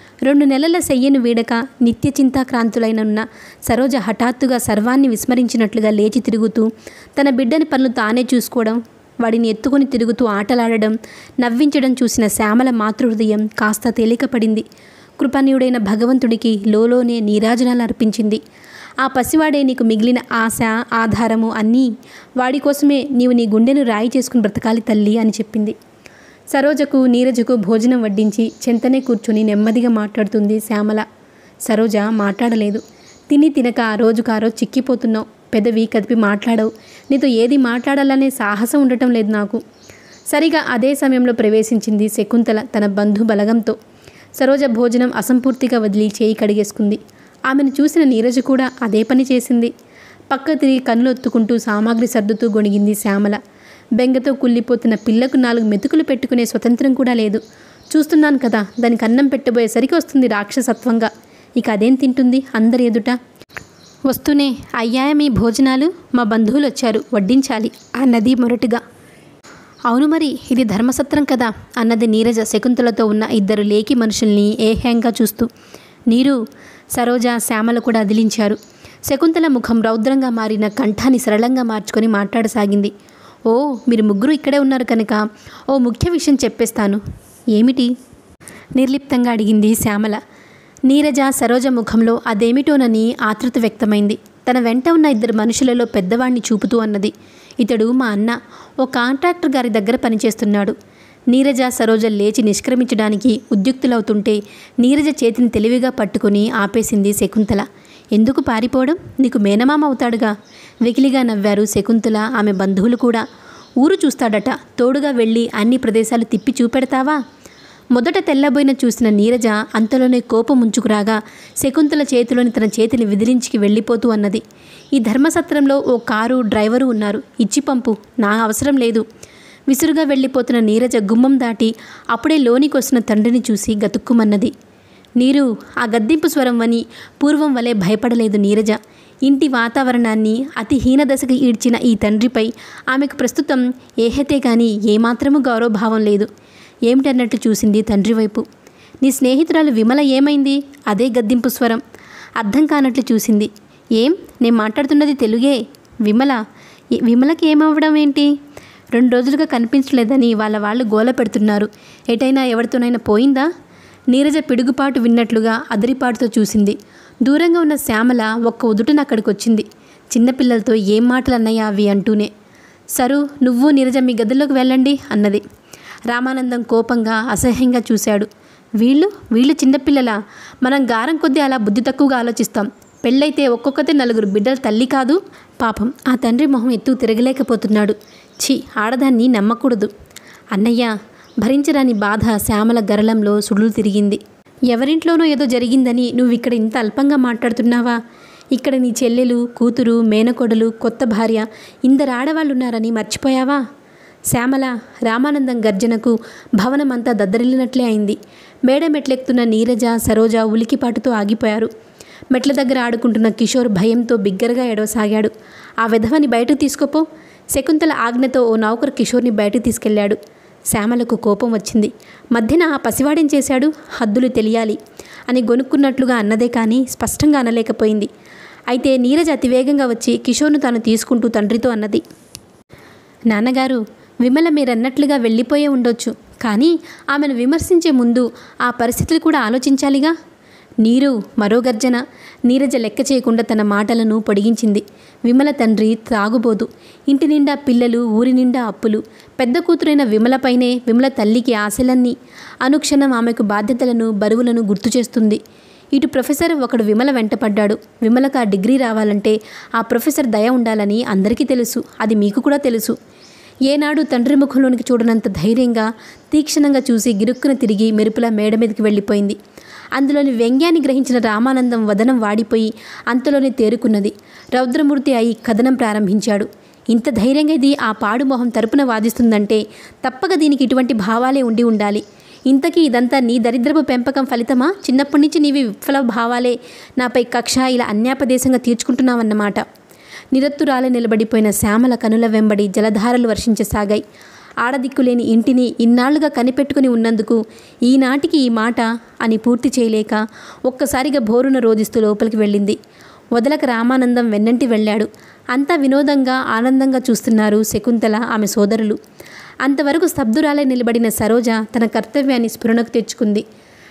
2 నెలల శయ్యను వీడక నిత్య చింతాక్రాంతులైనన్న సరోజ హఠాత్తుగా సర్వాన్ని విస్మరించినట్లుగా లేచి తిరుగుతూ తన బిడ్డని పనులు తానే చూసుకోవడం, వాడిని ఎత్తుకొని తిరుగుతూ ఆటలాడడం, నవ్వించడం చూసిన శ్యామల మాతృహృదయం కాస్త తేలికపడింది. కృపణీయుడైన భగవంతుడికి లోలోనే నీరాజనాలు అర్పించింది. ఆ పసివాడే నీకు మిగిలిన ఆశ, ఆధారము అన్నీ. వాడి కోసమే నీవు నీ గుండెను రాయి చేసుకుని బ్రతకాలి తల్లి అని చెప్పింది. సరోజకు, నీరజకు భోజనం వడ్డించి చెంతనే కూర్చొని నెమ్మదిగా మాట్లాడుతుంది శ్యామల. సరోజ మాట్లాడలేదు. తిని తినక ఆ రోజు చిక్కిపోతున్నావు. పెదవి కదిపి మాట్లాడవు. నీతో ఏది మాట్లాడాలనే సాహసం ఉండటం లేదు నాకు. సరిగా అదే సమయంలో ప్రవేశించింది శకుంతల తన బంధు బలగంతో. సరోజ భోజనం అసంపూర్తిగా వదిలి చేయి కడిగేసుకుంది. ఆమెను చూసిన నీరజ కూడా అదే పని చేసింది. పక్క తిరిగి కన్నులొత్తుకుంటూ సామాగ్రి సర్దుతూ గొణిగింది శ్యామల. బెంగతో కుళ్ళిపోతున్న పిల్లకు 4 మెతుకులు పెట్టుకునే స్వతంత్రం కూడా లేదు. చూస్తున్నాను కదా, దానికి అన్నం పెట్టబోయేసరికి వస్తుంది రాక్షసత్వంగా. ఇక అదేం తింటుంది అందరి ఎదుట. వస్తూనే అయ్యాయ మీ భోజనాలు, మా బంధువులు వచ్చారు, వడ్డించాలి అన్నది మొరటుగా. అవును మరి, ఇది ధర్మసత్రం కదా అన్నది నీరజ శకుంతలతో ఉన్న 2 లేకి మనుషుల్ని ఏహ్యంగా చూస్తూ. నీరు, సరోజ, శ్యామల కూడా అదిలించారు. శకుంతల ముఖం రౌద్రంగా మారిన కంఠాన్ని సరళంగా మార్చుకొని మాట్లాడసాగింది. ఓ, మీరు ముగ్గురు ఇక్కడే ఉన్నారు కనుక ఓ ముఖ్య విషయం చెప్పేస్తాను. ఏమిటి? నిర్లిప్తంగా అడిగింది శ్యామల. నీరజ, సరోజ ముఖంలో అదేమిటోనని ఆతృత వ్యక్తమైంది. తన వెంట ఉన్న 2 మనుషులలో పెద్దవాణ్ణి చూపుతూ అన్నది. ఇతడు మా అన్న, ఓ కాంట్రాక్టర్ గారి దగ్గర పనిచేస్తున్నాడు. నీరజ, సరోజ లేచి నిష్క్రమించడానికి ఉద్యుక్తులవుతుంటే నీరజ చేతిని తెలివిగా పట్టుకుని ఆపేసింది శకుంతల. ఎందుకు పారిపోవడం? నీకు మేనమామ అవుతాడుగా. వెకిలిగా నవ్వారు శకుంతల, ఆమె బంధువులు కూడా. ఊరు చూస్తాడట, తోడుగా వెళ్ళి అన్ని ప్రదేశాలు తిప్పి చూపెడతావా? మొదట తెల్లబోయిన చూసిన నీరజ అంతలోనే కోపం ముంచుకురాగా శకుంతల చేతిలోని తన చేతిని విదిలించికి వెళ్ళిపోతూ అన్నది. ఈ ధర్మసత్రంలో ఓ కారు, డ్రైవరు ఉన్నారు, ఇచ్చి పంపు, నా అవసరం లేదు. విసురుగా వెళ్ళిపోతున్న నీరజ గుమ్మం దాటి అప్పుడే లోనికొస్తున్న తండ్రిని చూసి గతుక్కుమన్నది. నీరు, ఆ గద్దింపు స్వరం వని పూర్వం వలె భయపడలేదు నీరజ. ఇంటి వాతావరణాన్ని అతి హీనదశకు ఈడ్చిన ఈ తండ్రిపై ఆమెకు ప్రస్తుతం ఏహతే కానీ ఏమాత్రమూ గౌరవభావం లేదు. ఏమిటన్నట్టు చూసింది తండ్రి వైపు. నీ స్నేహితురాలు విమల ఏమైంది? అదే గద్దింపు స్వరం. అర్థం కానట్లు చూసింది. ఏం, నేను మాట్లాడుతున్నది తెలుగే. విమలకి ఏమవ్వడం ఏంటి? 2 రోజులుగా కనిపించలేదని వాళ్ళు గోల పెడుతున్నారు. ఎటైనా ఎవరితోనైనా పోయిందా? నీరజ పిడుగుపాటు విన్నట్లుగా అదిరిపాటుతో చూసింది. దూరంగా ఉన్న శ్యామల ఒక్క ఉదుటన అక్కడికొచ్చింది. చిన్నపిల్లలతో ఏం మాటలు అన్నయ్యా అవి అంటూనే. సరు, నువ్వు నీరజ మీ గదిలోకి వెళ్ళండి అన్నది. రామానందం కోపంగా అసహ్యంగా చూశాడు. వీళ్ళు చిన్నపిల్లలా? మనం గారం కొద్దీ అలా బుద్ధి తక్కువగా ఆలోచిస్తాం. పెళ్ళైతే ఒక్కొక్కతే 4 బిడ్డల తల్లి కాదు. పాపం ఆ తండ్రి మొహం ఎత్తు తిరగలేకపోతున్నాడు. ఛీ, ఆడదాన్ని నమ్మకూడదు. అన్నయ్య, భరించరాని బాధ శ్యామల గరళంలో సుడులు తిరిగింది. ఎవరింట్లోనో ఏదో జరిగిందని నువ్వు ఇక్కడ ఇంత అల్పంగా మాట్లాడుతున్నావా? ఇక్కడ నీ చెల్లెలు, కూతురు, మేనకోడలు, కొత్త భార్య, 2 ఆడవాళ్ళున్నారని మర్చిపోయావా? శ్యామల, రామానందం గర్జనకు భవనమంతా దద్దరిల్లినట్లే అయింది. మేడ మెట్లెక్కుతున్న నీరజ, సరోజ ఉలికిపాటుతో ఆగిపోయారు. మెట్ల దగ్గర ఆడుకుంటున్న కిషోర్ భయంతో బిగ్గరగా ఏడవసాగాడు. ఆ వెధవని బయటకు తీసుకుపో. శకుంతల ఆజ్ఞతో ఓ నౌకరు కిషోర్ని బయటకు తీసుకెళ్లాడు. శ్యామలకు కోపం వచ్చింది. మధ్యన ఆ పసివాడేం చేశాడు? హద్దులు తెలియాలి అని గొనుక్కున్నట్లుగా అన్నదే కానీ స్పష్టంగా అనలేకపోయింది. అయితే నీరజ అతివేగంగా వచ్చి కిషోర్ను తాను తీసుకుంటూ తండ్రితో అన్నది. నాన్నగారు, విమల మీరన్నట్లుగా వెళ్ళిపోయే ఉండొచ్చు, కానీ ఆమెను విమర్శించే ముందు ఆ పరిస్థితులు కూడా ఆలోచించాలిగా. నీరు మరో గర్జన. నీరజ లెక్క చేయకుండా తన మాటలను పొడిగించింది. విమల తండ్రి త్రాగుబోదు. ఇంటి నిండా పిల్లలు, ఊరి నిండా అప్పులు. పెద్ద కూతురైన విమలపైనే విమల తల్లికి ఆశలన్నీ. అనుక్షణం ఆమెకు బాధ్యతలను, బరువులను గుర్తు చేస్తుంది. ఇటు ప్రొఫెసర్ ఒకడు విమల వెంటపడ్డాడు. విమలకు ఆ డిగ్రీ రావాలంటే ఆ ప్రొఫెసర్ దయ ఉండాలని అందరికీ తెలుసు. అది మీకు కూడా తెలుసు. ఏనాడు తండ్రి ముఖంలోనికి చూడనంత ధైర్యంగా, తీక్షణంగా చూసి గిరుక్కున తిరిగి మెరుపులా మేడ మీదకి వెళ్ళిపోయింది. అందులోని వ్యంగ్యాన్ని గ్రహించిన రామానందం వదనం వాడిపోయి అంతలోనే తేరుకున్నది. రౌద్రమూర్తి అయి కథనం ప్రారంభించాడు. ఇంత ధైర్యంగా ఇది ఆ పాడు మొహం తరపున వాదిస్తుందంటే తప్పక దీనికి ఇటువంటి భావాలే ఉండి ఉండాలి. ఇంతకీ ఇదంతా నీ దరిద్రపు పెంపకం ఫలితమా? చిన్నప్పటి నుంచి నీవి విఫల భావాలే నాపై కక్ష ఇలా అన్యాపదేశంగా తీర్చుకుంటున్నావన్నమాట. నిరత్తురాలే నిలబడిపోయిన శ్యామల కనుల వెంబడి జలధారలు వర్షించసాగాయి. ఆడదిక్కులేని ఇంటిని ఇన్నాళ్లుగా కనిపెట్టుకుని ఉన్నందుకు ఈనాటికి ఈ మాట అని పూర్తి చేయలేక ఒక్కసారిగా బోరున రోదిస్తూ లోపలికి వెళ్ళింది. వదలక రామానందం వెన్నంటి వెళ్ళాడు. అంతా వినోదంగా, ఆనందంగా చూస్తున్నారు శకుంతల, ఆమె సోదరులు. అంతవరకు స్తబ్దురాలే నిలబడిన సరోజ తన కర్తవ్యాన్ని స్ఫురణకు తెచ్చుకుంది.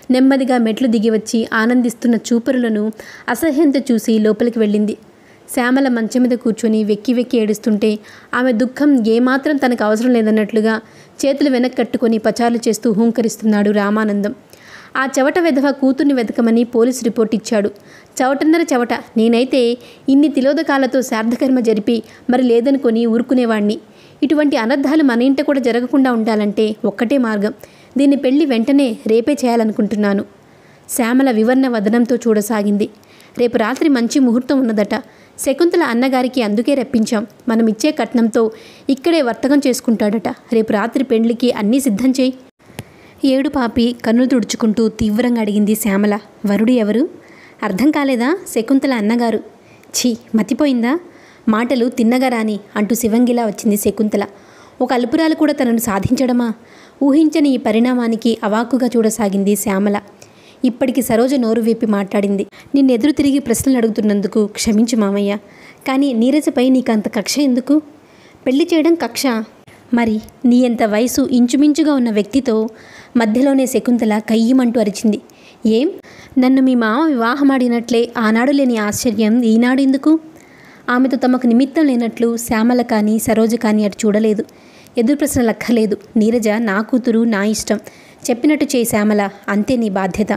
నెమ్మదిగా మెట్లు దిగి వచ్చి ఆనందిస్తున్న చూపరులను అసహ్యంతో చూసి లోపలికి వెళ్ళింది. శ్యామల మంచం మీద కూర్చొని వెక్కి వెక్కి ఏడుస్తుంటే ఆమె దుఃఖం ఏమాత్రం తనకు అవసరం లేదన్నట్లుగా చేతులు వెనక్కి కట్టుకొని పచారులు చేస్తూ హూంకరిస్తున్నాడు రామానందం. ఆ చవట వెధవ కూతుర్ని వెతకమని పోలీసు రిపోర్ట్ ఇచ్చాడు. చవటన్నర చవట. నేనైతే ఇన్ని తిలోదకాలతో శ్రాద్ధకర్మ జరిపి మరి లేదనుకొని ఊరుకునేవాణ్ణి. ఇటువంటి అనర్థాలు మన ఇంట కూడా జరగకుండా ఉండాలంటే ఒక్కటే మార్గం. దీన్ని పెళ్లి వెంటనే రేపే చేయాలనుకుంటున్నాను. శ్యామల వివర్ణ వదనంతో చూడసాగింది. రేపు రాత్రి మంచి ముహూర్తం ఉన్నదట. శకుంతల అన్నగారికి అందుకే రప్పించాం. మనం ఇచ్చే కట్నంతో ఇక్కడే వర్తకం చేసుకుంటాడట. రేపు రాత్రి పెళ్లికి అన్నీ సిద్ధం చేయి. ఏడు పాపి కన్నులు తుడుచుకుంటూ తీవ్రంగా అడిగింది శ్యామల. వరుడు ఎవరు? అర్థం కాలేదా? శకుంతల అన్నగారు. ఛీ, మతిపోయిందా? మాటలు తిన్నగా రాని అంటూ శివంగిలా వచ్చింది శకుంతల. ఒక అల్పురాలు కూడా తనను సాధించడమా? ఊహించని ఈ పరిణామానికి అవాక్కుగా చూడసాగింది శ్యామల. ఇప్పటికి సరోజ నోరు విప్పి మాట్లాడింది. నిన్నెదురు తిరిగి ప్రశ్నలు అడుగుతున్నందుకు క్షమించు మామయ్య. కానీ నీరజపై నీకంత కక్ష ఎందుకు? పెళ్లి చేయడం కక్ష? మరి నీ ఎంత వయసు ఇంచుమించుగా ఉన్న వ్యక్తితో? మధ్యలోనే శకుంతల కయ్యమంటూ అరిచింది. ఏం? నన్ను మీ మామ వివాహమాడినట్లే ఆనాడు లేని ఆశ్చర్యం ఈనాడు ఎందుకు? ఆమెతో తమకు నిమిత్తం లేనట్లు శ్యామల కానీ సరోజ కానీ అటు చూడలేదు. ఎదురు ప్రశ్నలు అక్కర్లేదు. నీరజ నా కూతురు, నా ఇష్టం. చెప్పినట్టు చేయి శ్యామల, అంతే నీ బాధ్యత.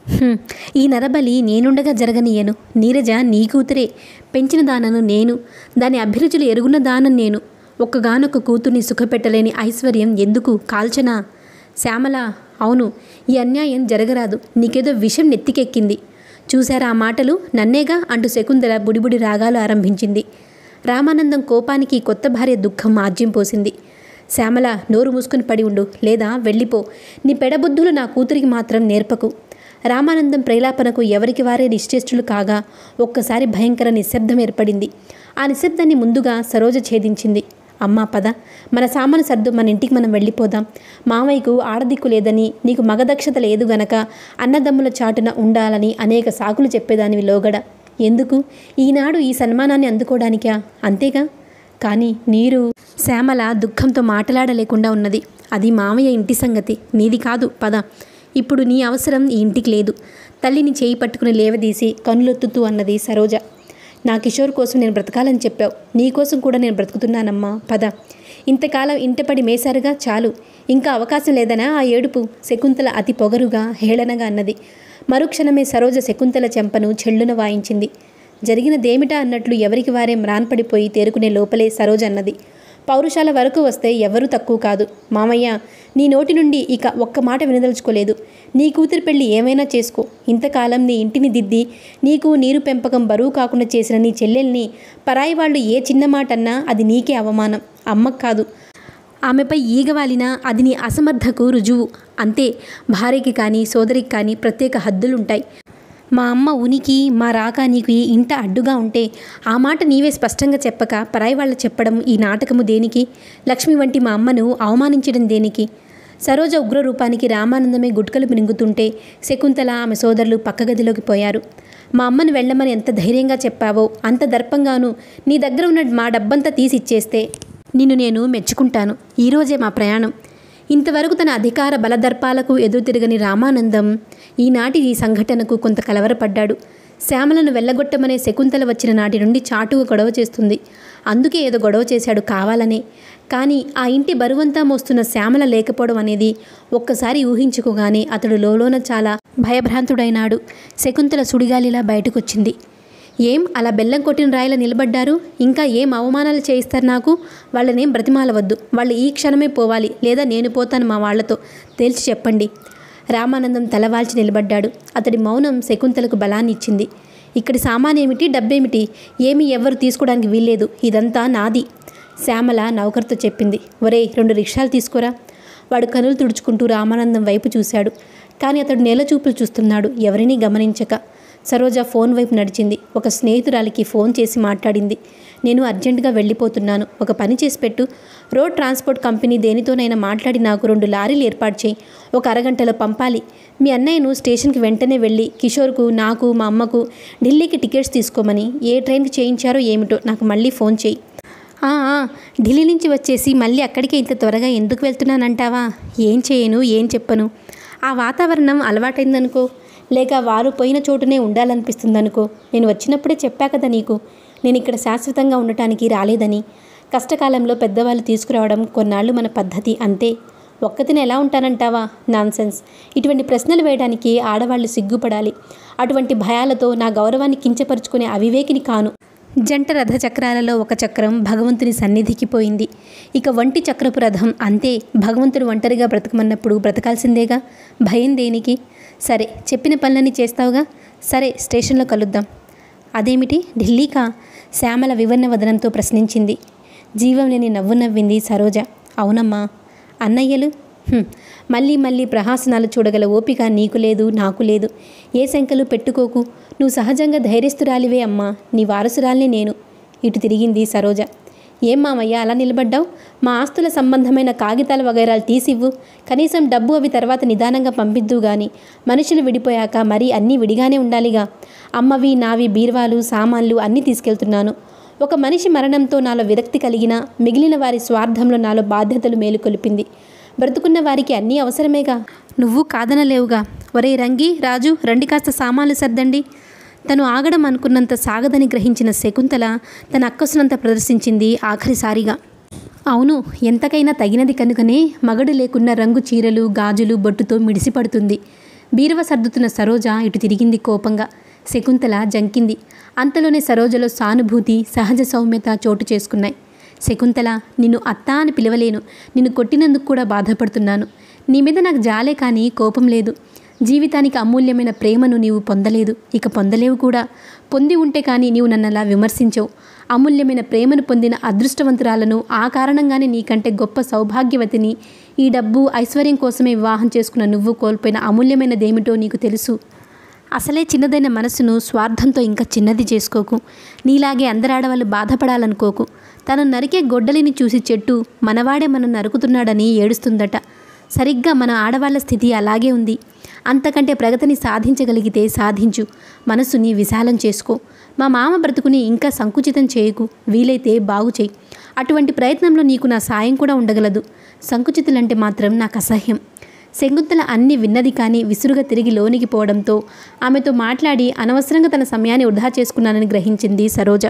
ఈ నరబలి నేనుండగా జరగనీయను. నీరజ నీ కూతురే. పెంచిన దానను నేను. దాని అభిరుచులు ఎరుగున్న దానను నేను. ఒక్కగానొక్క కూతుర్ని సుఖపెట్టలేని ఐశ్వర్యం ఎందుకు? కాల్చనా? శ్యామల, అవును, ఈ అన్యాయం జరగరాదు. నీకేదో విషం నెత్తికెక్కింది. చూశారా ఆ మాటలు? నన్నేగా అంటూ శకుంతల బుడిబుడి రాగాలు ఆరంభించింది. రామానందం కోపానికి కొత్త భార్య దుఃఖం ఆజ్యం పోసింది. శ్యామల, నోరు మూసుకుని పడి ఉండు, లేదా వెళ్ళిపో. నీ పెడబుద్ధులు నా కూతురికి మాత్రం నేర్పకు. రామానందం ప్రేలాపనకు ఎవరికి వారే నిశ్చేష్టులు కాగా ఒక్కసారి భయంకర నిశ్శబ్దం ఏర్పడింది. ఆ నిశ్శబ్దాన్ని ముందుగా సరోజ ఛేదించింది. అమ్మా పద, మన సామాను సర్దు, మన ఇంటికి మనం వెళ్ళిపోదాం. మామయ్యకు ఆడదిక్కు లేదని, నీకు మగదక్షత లేదు గనక అన్నదమ్ముల చాటున ఉండాలని అనేక సాకులు చెప్పేదానివి లోగడ. ఎందుకు? ఈనాడు ఈ సన్మానాన్ని అందుకోవడానికా? అంతేగా. కానీ నీరు. శ్యామల దుఃఖంతో మాట్లాడలేకుండా ఉన్నది. అది మామయ్య ఇంటి సంగతి, నీది కాదు. పద, ఇప్పుడు నీ అవసరం ఈ ఇంటికి లేదు. తల్లిని చేయి పట్టుకుని లేవదీసి కనులొత్తుతూ అన్నది సరోజ. నా కిషోర్ కోసం నేను బ్రతకాలని చెప్పావు. నీకోసం కూడా నేను బ్రతుకుతున్నానమ్మా. పద. ఇంతకాలం ఇంటపడి మేశారుగా, చాలు. ఇంకా అవకాశం లేదనా ఆ ఏడుపు? శకుంతల అతి పొగరుగా హేళనగా అన్నది. మరుక్షణమే సరోజ శకుంతల చెంపను చెళ్ళున వాయించింది. జరిగినదేమిటా అన్నట్లు ఎవరికి వారే మ్రాన్పడిపోయి తేరుకునే లోపలే సరోజ అన్నది. పౌరుషాల వరకు వస్తే ఎవరూ తక్కువ కాదు. మామయ్య, నీ నోటి నుండి ఇక ఒక్క మాట వినదలుచుకోలేదు. నీ కూతురు పెళ్లి ఏమైనా చేసుకో. ఇంతకాలం నీ ఇంటిని దిద్ది నీకు నీరు పెంపకం బరువు కాకుండా చేసిన నీ చెల్లెల్ని పరాయి వాళ్ళు ఏ చిన్న మాట అన్నా అది నీకే అవమానం, అమ్మకు కాదు. ఆమెపై ఈగవాలినా అది నీ అసమర్థకు రుజువు. అంతే. భార్యకి కానీ సోదరికి కానీ ప్రత్యేక హద్దులుంటాయి. మా అమ్మ ఉనికి, మా రాక నీకు ఈ ఇంట అడ్డుగా ఉంటే ఆ మాట నీవే స్పష్టంగా చెప్పక పరాయి వాళ్ళు చెప్పడం ఈ నాటకము దేనికి? లక్ష్మి వంటి మా అమ్మను అవమానించడం దేనికి? సరోజ ఉగ్రరూపానికి రామానందమే గుట్కలు మింగుతుంటే శకుంతల ఆమె సోదరులు పక్క గదిలోకి పోయారు. మా అమ్మను వెళ్ళమని ఎంత ధైర్యంగా చెప్పావో అంత దర్పంగాను నీ దగ్గర ఉన్న మా డబ్బంతా తీసి ఇచ్చేస్తే నిన్ను నేను మెచ్చుకుంటాను. ఈరోజే మా ప్రయాణం. ఇంతవరకు తన అధికార బలదర్పాలకు ఎదురు తిరగని రామానందం ఈనాటి ఈ సంఘటనకు కొంత కలవరపడ్డాడు. శ్యామలను వెళ్ళగొట్టమనే శకుంతల వచ్చిన నాటి నుండి చాటుగా గొడవ చేస్తుంది. అందుకే ఏదో గొడవ చేశాడు కావాలనే. కానీ ఆ ఇంటి బరువంతా మోస్తున్న శ్యామల లేకపోవడం అనేది ఒక్కసారి ఊహించుకోగానే అతడు లోలోన చాలా భయభ్రాంతుడైనాడు. శకుంతల సుడిగాలిలా బయటకొచ్చింది. ఏం అలా బెల్లం కొట్టిన రాయిలా నిలబడ్డారు? ఇంకా ఏం అవమానాలు చేయిస్తారు నాకు? వాళ్ళనేం బ్రతిమాలవద్దు. వాళ్ళు ఈ క్షణమే పోవాలి, లేదా నేను పోతాను మా వాళ్లతో. తేల్చి చెప్పండి. రామానందం తలవాల్చి నిలబడ్డాడు. అతడి మౌనం శకుంతలకు బలాన్ని ఇచ్చింది. ఇక్కడి సామానేమిటి, డబ్బేమిటి? ఏమీ ఎవ్వరు తీసుకోవడానికి వీల్లేదు. ఇదంతా నాది. శ్యామల నౌకర్తో చెప్పింది. ఒరే, 2 రిక్షాలు తీసుకురా. వాడు కనులు తుడుచుకుంటూ రామానందం వైపు చూశాడు. కానీ అతడు నేల చూపులు చూస్తున్నాడు, ఎవరినీ గమనించక. సరోజ ఫోన్ వైపు నడిచింది. ఒక స్నేహితురాలికి ఫోన్ చేసి మాట్లాడింది. నేను అర్జెంటుగా వెళ్ళిపోతున్నాను, ఒక పని చేసి పెట్టు. రోడ్ ట్రాన్స్పోర్ట్ కంపెనీ దేనితోనైనా మాట్లాడి నాకు 2 లారీలు ఏర్పాటు చేయి. ఒక అరగంటలో పంపాలి. మీ అన్నయ్యను స్టేషన్కి వెంటనే వెళ్ళి కిషోర్కు, నాకు, మా అమ్మకు ఢిల్లీకి టికెట్స్ తీసుకోమని. ఏ ట్రైన్కి చేయించారో ఏమిటో నాకు మళ్ళీ ఫోన్ చేయి. ఢిల్లీ నుంచి వచ్చేసి మళ్ళీ అక్కడికే ఇంత త్వరగా ఎందుకు వెళ్తున్నానంటావా? ఏం చేయను, ఏం చెప్పను? ఆ వాతావరణం అలవాటైందనుకో, లేక వారు పోయిన చోటునే ఉండాలనిపిస్తుందనుకో. నేను వచ్చినప్పుడే చెప్పా కదా నీకు, నేను ఇక్కడ శాశ్వతంగా ఉండటానికి రాలేదని. కష్టకాలంలో పెద్దవాళ్ళు తీసుకురావడం కొన్నాళ్ళు మన పద్ధతి, అంతే. ఒక్కతిని ఎలా ఉంటానంటావా? నాన్సెన్స్. ఇటువంటి ప్రశ్నలు వేయడానికి ఆడవాళ్లు సిగ్గుపడాలి. అటువంటి భయాలతో నా గౌరవాన్ని కించపరుచుకునే అవివేకిని కాను. జంట రథ చక్రాలలో ఒక చక్రం భగవంతుని సన్నిధికి పోయింది. ఇక ఒంటి చక్రపు రథం అంతే. భగవంతుడు ఒంటరిగా బ్రతకమన్నప్పుడు బ్రతకాల్సిందేగా. భయం దేనికి? సరే, చెప్పిన పనులన్నీ చేస్తావుగా. సరే, స్టేషన్లో కలుద్దాం. అదేమిటి, ఢిల్లీకా? శ్యామల వివరణ వదనంతో ప్రశ్నించింది. జీవం లేని నవ్వు నవ్వింది సరోజ. అవునమ్మా. అన్నయ్యలు? మళ్ళీ మళ్ళీ ప్రహాసనాలు చూడగల ఓపిక నీకు లేదు, నాకు లేదు. ఏ శంకలు పెట్టుకోకు. నువ్వు సహజంగా ధైర్యస్తురాలివే అమ్మా. నీ వారసురాల్ని నేను. ఇటు తిరిగింది సరోజ. ఏం మామయ్య అలా నిలబడ్డావు? మా ఆస్తుల సంబంధమైన కాగితాల వగైరాలు తీసివ్వు. కనీసం డబ్బు అవి తర్వాత నిదానంగా పంపిద్దు గాని. మనుషులు విడిపోయాక మరీ అన్నీ విడిగానే ఉండాలిగా. అమ్మవి నావి బీర్వాలు సామాన్లు అన్నీ తీసుకెళ్తున్నాను. ఒక మనిషి మరణంతో నాలో విరక్తి కలిగినా మిగిలిన వారి స్వార్థంలో నాలో బాధ్యతలు మేలుకొలిపింది. బ్రతుకున్న వారికి అన్నీ అవసరమేగా. నువ్వు కాదనలేవుగా. ఒరే రంగి, రాజు, రండి కాస్త సామాన్లు సర్దండి. తను ఆగడం అనుకున్నంత సాగదని గ్రహించిన శకుంతల తన అక్కసునంత ప్రదర్శించింది ఆఖరిసారిగా. అవును, ఎంతకైనా తగినది కనుకనే మగడు లేకున్న రంగు చీరలు గాజులు బొట్టుతో మిడిసిపడుతుంది. బీరువ సర్దుతున్న సరోజ ఇటు తిరిగింది కోపంగా. శకుంతల జంకింది. అంతలోనే సరోజలో సానుభూతి సహజ సౌమ్యత చోటు చేసుకున్నాయి. శకుంతల, నిన్ను అత్తా అని పిలవలేను. నిన్ను కొట్టినందుకు కూడా బాధపడుతున్నాను. నీ మీద నాకు జాలే కానీ కోపం లేదు. జీవితానికి అమూల్యమైన ప్రేమను నీవు పొందలేదు, ఇక పొందలేవు కూడా. పొంది ఉంటే కానీ నీవు నన్నలా విమర్శించవు. అమూల్యమైన ప్రేమను పొందిన అదృష్టవంతురాలను, ఆ కారణంగానే నీకంటే గొప్ప సౌభాగ్యవతిని ఈ డబ్బు ఐశ్వర్యం కోసమే వివాహం చేసుకున్న నువ్వు కోల్పోయిన అమూల్యమైనదేమిటో నీకు తెలుసు. అసలే చిన్నదైన మనసును స్వార్థంతో ఇంకా చిన్నది చేసుకోకు. నీలాగే అందరాడవాళ్ళు బాధపడాలనుకోకు. తను నరికే గొడ్డలిని చూసి చెట్టు మనవాడే మనం నరుకుతున్నాడని ఏడుస్తుందట. సరిగ్గా మన ఆడవాళ్ల స్థితి అలాగే ఉంది. అంతకంటే ప్రగతిని సాధించగలిగితే సాధించు. మనసుని విశాలం చేసుకో. మా మామ బ్రతుకుని ఇంకా సంకుచితం చేయకు. వీలైతే బాగు చేయి. అటువంటి ప్రయత్నంలో నీకు నా సాయం కూడా ఉండగలదు. సంకుచితులంటే మాత్రం నాకు అసహ్యం. శకుంతల అన్నీ విన్నది కానీ విసురుగా తిరిగి లోనికి పోవడంతో ఆమెతో మాట్లాడి అనవసరంగా తన సమయాన్ని వృధా చేసుకున్నానని గ్రహించింది సరోజ.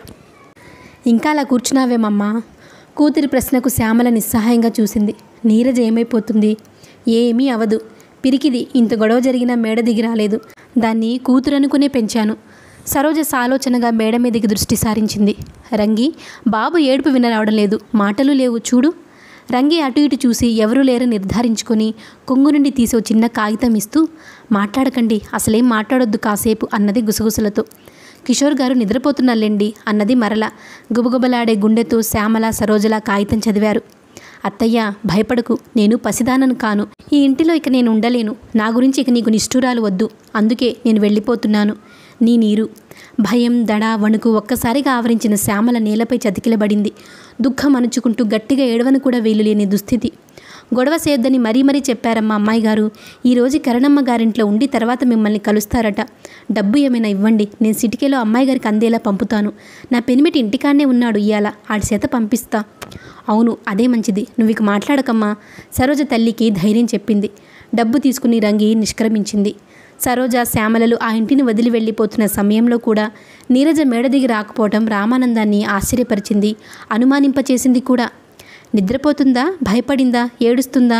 ఇంకా అలా కూర్చున్నావేమమ్మా? కూతురి ప్రశ్నకు శ్యామల నిస్సహాయంగా చూసింది. నీరజ ఏమైపోతుంది? ఏమీ అవదు. పిరికిది. ఇంత గొడవ జరిగినా మేడ దిగి రాలేదు. దాన్ని కూతురనుకునే పెంచాను. సరోజ సాలోచనగా మేడ మీదకి దృష్టి సారించింది. రంగి, బాబు ఏడుపు వినరావడం లేదు. మాటలు లేవు చూడు. రంగి అటు ఇటు చూసి ఎవరూ లేరని నిర్ధారించుకొని కొంగు నుండి తీసి చిన్న కాగితం ఇస్తూ, మాట్లాడకండి, అసలేం మాట్లాడొద్దు కాసేపు అన్నది గుసగుసలతో. కిషోర్ గారు నిద్రపోతున్నాళ్ళండి అన్నది మరల. గుబగుబలాడే గుండెతో శ్యామల సరోజల కాగితం చదివారు. అత్తయ్య, భయపడకు. నేను పసిదానను కాను. ఈ ఇంటిలో ఇక నేను ఉండలేను. నా గురించి ఇక నీకు నిష్ఠూరాలు వద్దు. అందుకే నేను వెళ్ళిపోతున్నాను. నీ నీరు. భయం దడ వణుకు ఒక్కసారిగా ఆవరించిన శ్యామల నేలపై చతికిలబడింది. దుఃఖం అణుచుకుంటూ గట్టిగా ఏడవను కూడా వీలు లేని దుస్థితి. గొడవ చేయొద్దని మరీ చెప్పారమ్మా అమ్మాయి గారు. ఈరోజు కరణమ్మ గారింట్లో ఉండి తర్వాత మిమ్మల్ని కలుస్తారట. డబ్బు ఏమైనా ఇవ్వండి. నేను సిటికేలో అమ్మాయి గారికి అందేలా పంపుతాను. నా పెనిమిటి ఇంటికాన్నే ఉన్నాడు. ఇయ్యాల ఆడి చేత పంపిస్తా. అవును, అదే మంచిది. నువ్వు ఇక మాట్లాడకమ్మా. సరోజ తల్లికి ధైర్యం చెప్పింది. డబ్బు తీసుకుని రంగి నిష్క్రమించింది. సరోజ శ్యామలలు ఆ ఇంటిని వదిలి వెళ్ళిపోతున్న సమయంలో కూడా నీరజ మేడ దిగి రాకపోవటం రామానందాన్ని ఆశ్చర్యపరిచింది, అనుమానింపచేసింది కూడా. నిద్రపోతుందా? భయపడిందా? ఏడుస్తుందా?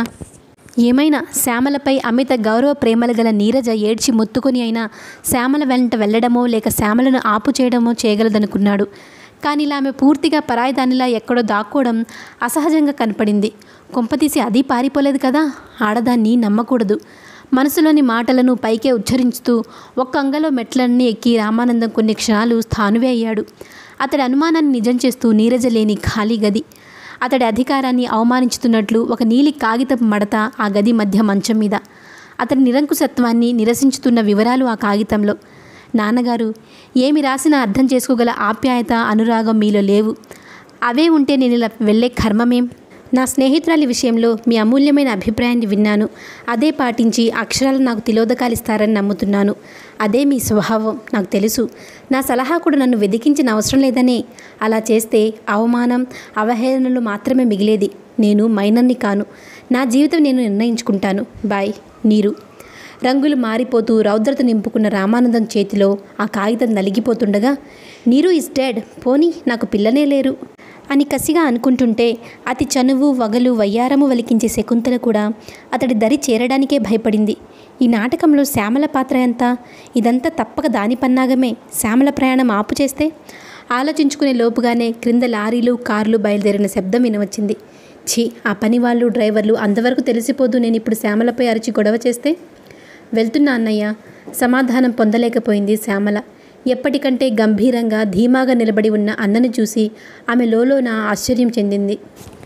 ఏమైనా శ్యామలపై అమిత గౌరవ ప్రేమలు గల నీరజ ఏడ్చి మొత్తుకొని అయినా శ్యామల వెంట వెళ్ళడమో లేక శ్యామలను ఆపు చేయడమో చేయగలదనుకున్నాడు. కానీ ఇలా ఆమె పూర్తిగా పరాయిదానిలా ఎక్కడో దాక్కోవడం అసహజంగా కనపడింది. కొంపతీసి అది పారిపోలేదు కదా. ఆడదాన్ని నమ్మకూడదు. మనసులోని మాటలను పైకే ఉచ్చరిస్తూ ఒక్క అంగలో మెట్లన్నీ ఎక్కి రామానందం కొన్ని క్షణాలు స్థానువే అయ్యాడు. అతడి అనుమానాన్ని నిజం చేస్తూ నీరజ లేని ఖాళీ గది. అతడి అధికారాన్ని అవమానించుతున్నట్లు ఒక నీలి కాగితపు మడత ఆ గది మధ్య మంచం మీద. అతడి నిరంకుశత్వాన్ని నిరసించుతున్న వివరాలు ఆ కాగితంలో. నాన్నగారు, ఏమి రాసినా అర్థం చేసుకోగల ఆప్యాయత అనురాగం మీలో లేవు. అవే ఉంటే నేను ఇలా వెళ్ళే కర్మమేం? నా స్నేహితురాలి విషయంలో మీ అమూల్యమైన అభిప్రాయాన్ని విన్నాను. అదే పాటించి అక్షరాలు నాకు తిలోదకాలిస్తారని నమ్ముతున్నాను. అదే మీ స్వభావం నాకు తెలుసు. నా సలహా కూడా నన్ను వెదికించిన అవసరం లేదనే. అలా చేస్తే అవమానం అవహేళనలు మాత్రమే మిగిలేది. నేను మైనర్ని కాను. నా జీవితం నేను నిర్ణయించుకుంటాను. బాయ్. నీరు. రంగులు మారిపోతూ రౌద్రత నింపుకున్న రామానందం చేతిలో ఆ కాగితం నలిగిపోతుండగా, నీరు ఈజ్ డెడ్, పోనీ నాకు పిల్లనే లేరు అని కసిగా అనుకుంటుంటే అతి చనువు వగలు వయ్యారము వలికించే శకుంతల కూడా అతడి దరి చేరడానికే భయపడింది. ఈ నాటకంలో శ్యామల పాత్ర ఎంత? ఇదంతా తప్పక దాని పన్నాగమే. శ్యామల ప్రయాణం ఆపు చేస్తే? ఆలోచించుకునే లోపుగానే క్రింద లారీలు కార్లు బయలుదేరిన శబ్దం వినవచ్చింది. ఛీ, ఆ పని వాళ్ళు డ్రైవర్లు అంతవరకు తెలిసిపోదు నేను ఇప్పుడు శ్యామలపై అరిచి గొడవ చేస్తే. వెళ్తున్నా అన్నయ్య, సమాధానం పొందలేకపోయింది శ్యామల. ఎప్పటికంటే గంభీరంగా ధీమాగా నిలబడి ఉన్న అన్నను చూసి ఆమె లోలోన ఆశ్చర్యం చెందింది.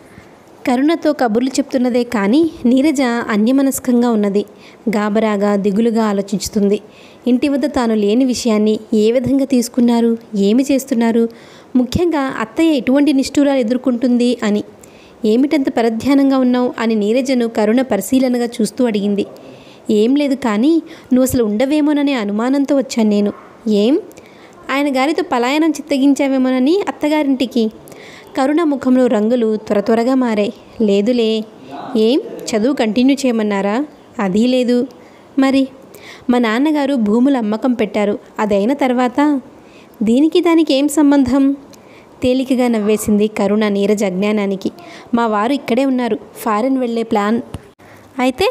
కరుణతో కబుర్లు చెప్తున్నదే కానీ నీరజ అన్యమనస్కంగా ఉన్నది. గాబరాగా దిగులుగా ఆలోచించుతుంది. ఇంటి వద్ద తాను లేని విషయాన్ని ఏ విధంగా తీసుకున్నారు, ఏమి చేస్తున్నారు, ముఖ్యంగా అత్తయ్య ఎటువంటి నిష్ఠూరాలు ఎదుర్కొంటుంది అని. ఏమిటంత పరధ్యానంగా ఉన్నావు అని నీరజను కరుణ పరిశీలనగా చూస్తూ అడిగింది. ఏం లేదు కానీ నువ్వు అసలు ఉండవేమోననే అనుమానంతో వచ్చాను నేను. ఏం? ఆయన గారితో పలాయనం చిత్తగించావేమోనని అత్తగారింటికి. కరుణ ముఖంలో రంగులు త్వరగా మారాయి. లేదులే. ఏం, చదువు కంటిన్యూ చేయమన్నారా? అదీ లేదు. మరి మా నాన్నగారు భూముల అమ్మకం పెట్టారు. అదైన తర్వాత దీనికి దానికి ఏం సంబంధం? తేలికగా నవ్వేసింది కరుణ నీరజ అజ్ఞానానికి. మా వారు ఇక్కడే ఉన్నారు, ఫారెన్ వెళ్ళే ప్లాన్. అయితే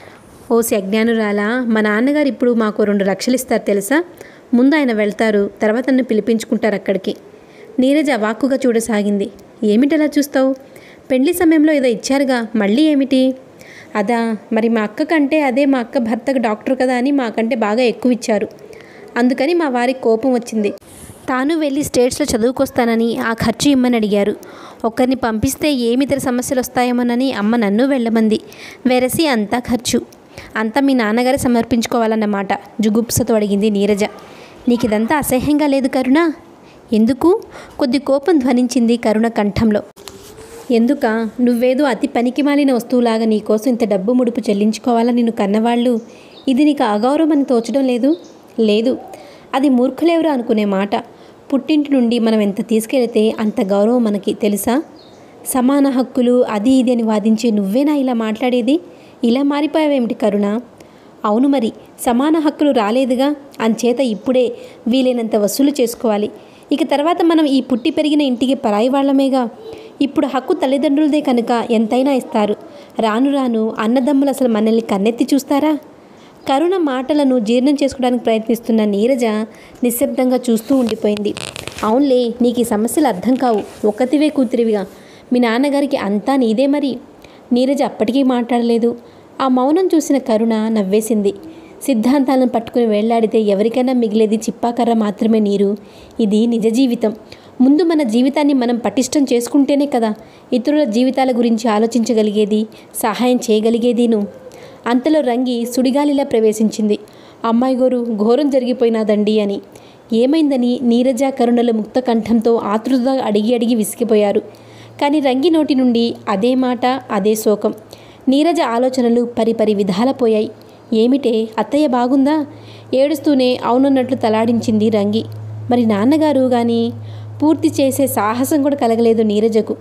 ఓసి అజ్ఞానురాలా, మా నాన్నగారు ఇప్పుడు మాకు 2 లక్షలు ఇస్తారు తెలుసా? ముందు ఆయన వెళ్తారు, తర్వాత నన్ను పిలిపించుకుంటారు అక్కడికి. నీరజ వాక్కుగా చూడసాగింది. ఏమిటలా చూస్తావు? పెళ్లి సమయంలో ఏదో ఇచ్చారుగా, మళ్ళీ ఏమిటి? అదా, మరి మా అక్క కంటే అదే మా అక్క భర్తకు డాక్టర్ కదా అని మాకంటే బాగా ఎక్కువ ఇచ్చారు. అందుకని మా వారికి కోపం వచ్చింది. తాను వెళ్ళి స్టేట్స్లో చదువుకొస్తానని ఆ ఖర్చు ఇమ్మని అడిగారు. ఒకరిని పంపిస్తే ఏమితర సమస్యలు వస్తాయేమోనని అమ్మ నన్ను వెళ్ళమంది. వెరసి అంతా ఖర్చు. అంతా మీ నాన్నగారే సమర్పించుకోవాలన్నమాట జుగుప్సతో అడిగింది నీరజ. నీకు ఇదంతా అసహ్యంగా లేదు కరుణ? ఎందుకు? కొద్ది కోపం ధ్వనించింది కరుణ కంఠంలో. ఎందుక? నువ్వేదో అతి పనికిమాలిన వస్తువులాగా నీకోసం ఇంత డబ్బు ముడుపు చెల్లించుకోవాలా నిన్ను కన్నవాళ్ళు? ఇది నీకు అగౌరవం అని తోచడం లేదు? లేదు, అది మూర్ఖులెవరో అనుకునే మాట. పుట్టింటి నుండి మనం ఎంత తీసుకెళితే అంత గౌరవం మనకి తెలుసా? సమాన హక్కులు అది ఇది అని వాదించే నువ్వేనా ఇలా మాట్లాడేది? ఇలా మారిపోయావేమిటి కరుణ? అవును మరి, సమాన హక్కులు రాలేదుగా, అంచేత ఇప్పుడే వీలైనంత వసూలు చేసుకోవాలి. ఇక తర్వాత మనం ఈ పుట్టి పెరిగిన ఇంటికి పరాయి వాళ్ళమేగా. ఇప్పుడు హక్కు తల్లిదండ్రులదే కనుక ఎంతైనా ఇస్తారు. రాను రాను అన్నదమ్ములు అసలు మనల్ని కన్నెత్తి చూస్తారా? కరుణ మాటలను జీర్ణం చేసుకోవడానికి ప్రయత్నిస్తున్న నీరజ నిశ్శబ్దంగా చూస్తూ ఉండిపోయింది. అవునులే, నీకు ఈ సమస్యలు అర్థం కావు. ఒక్కతివే కూతురివిగా. మీ నాన్నగారికి అంతా నీదే మరి. నీరజ అప్పటికీ మాట్లాడలేదు. ఆ మౌనం చూసిన కరుణ నవ్వేసింది. సిద్ధాంతాలను పట్టుకుని వేళ్లాడితే ఎవరికైనా మిగిలేది చిప్పాకర్ర మాత్రమే నీరు. ఇది నిజ జీవితం. ముందు మన జీవితాన్ని మనం పటిష్టం చేసుకుంటేనే కదా ఇతరుల జీవితాల గురించి ఆలోచించగలిగేది, సహాయం చేయగలిగేదీను. అంతలో రంగి సుడిగాలిలా ప్రవేశించింది. అమ్మాయి గోరు, ఘోరం జరిగిపోయినాదండి అని. ఏమైందని నీరజ కరుణల ముక్త కంఠంతో ఆతృతగా అడిగి విసిగిపోయారు. కానీ రంగి నోటి నుండి అదే మాట, అదే శోకం. నీరజ ఆలోచనలు పరిపరి విధాల పోయాయి. ఏమిటే, అత్తయ్య బాగుందా? ఏడుస్తూనే అవునన్నట్లు తలాడించింది రంగి. మరి నాన్నగారు గాని? పూర్తి చేసే సాహసం కూడా కలగలేదు నీరజకు.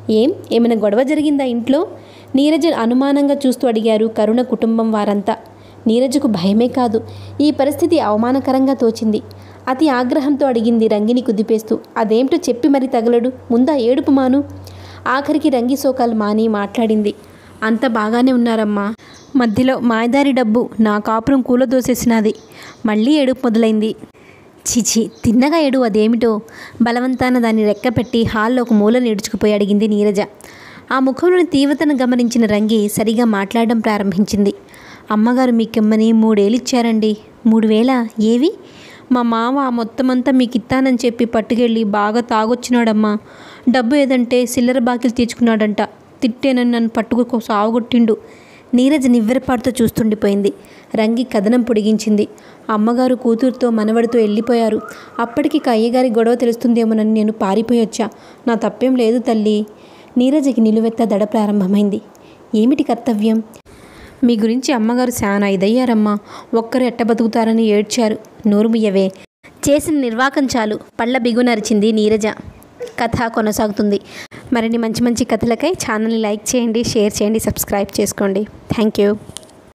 ఏమైనా గొడవ జరిగిందా ఇంట్లో? నీరజ అనుమానంగా చూస్తూ అడిగారు కరుణ కుటుంబం వారంతా. నీరజకు భయమే కాదు, ఈ పరిస్థితి అవమానకరంగా తోచింది. అతి ఆగ్రహంతో అడిగింది రంగిని కుదిపేస్తూ. అదేమిటో చెప్పి మరి తగలడు, ముందా ఏడుపు మాను. ఆఖరికి రంగి శోకాలు మాని మాట్లాడింది. అంత బాగానే ఉన్నారమ్మా. మధ్యలో మాయదారి డబ్బు నా కాపురం కూలదోసేసినది. మళ్ళీ ఏడుపు మొదలైంది. చిచి, తిన్నగా ఏడు అదేమిటో. బలవంతాన దాన్ని రెక్కపెట్టి హాల్లో ఒక మూల నేడుచుకుపోయి అడిగింది నీరజ. ఆ ముఖంలోని తీవ్రతను గమనించిన రంగి సరిగా మాట్లాడడం ప్రారంభించింది. అమ్మగారు మీకిమ్మని 3 ఏళ్ళు ఇచ్చారండి. 3,000? ఏవి? మా మామ మొత్తమంతా మీకు ఇస్తానని చెప్పి పట్టుకెళ్ళి బాగా తాగొచ్చినాడమ్మా. డబ్బు ఏదంటే సిల్లర బాకీలు తీర్చుకున్నాడంట. తిట్టేనని నన్ను పట్టుకు సావగొట్టిండు. నీరజ నివ్వెరపాటుతో చూస్తుండిపోయింది. రంగి కథనం పొడిగించింది. అమ్మగారు కూతురుతో మనవడితో వెళ్ళిపోయారు. అప్పటికి అయ్యగారి గొడవ తెలుస్తుందేమోనని నేను పారిపోయొచ్చా. నా తప్పేం లేదు తల్లి. నీరజకి నిలువెత్త దడ ప్రారంభమైంది. ఏమిటి కర్తవ్యం? మీ గురించి అమ్మగారు చాలా ఇదయ్యారమ్మా. ఒక్కరు ఎట్ట బతుకుతారని ఏడ్చారు. నోరు ముయ్యవే. చేసిన నిర్వాకం చాలు, పళ్ళ బిగునరిచింది నీరజ. కథ కొనసాగుతుంది. మరిన్ని మంచి మంచి కథలకై ఛానల్ని లైక్ చేయండి, షేర్ చేయండి, సబ్స్క్రైబ్ చేసుకోండి. Thank you.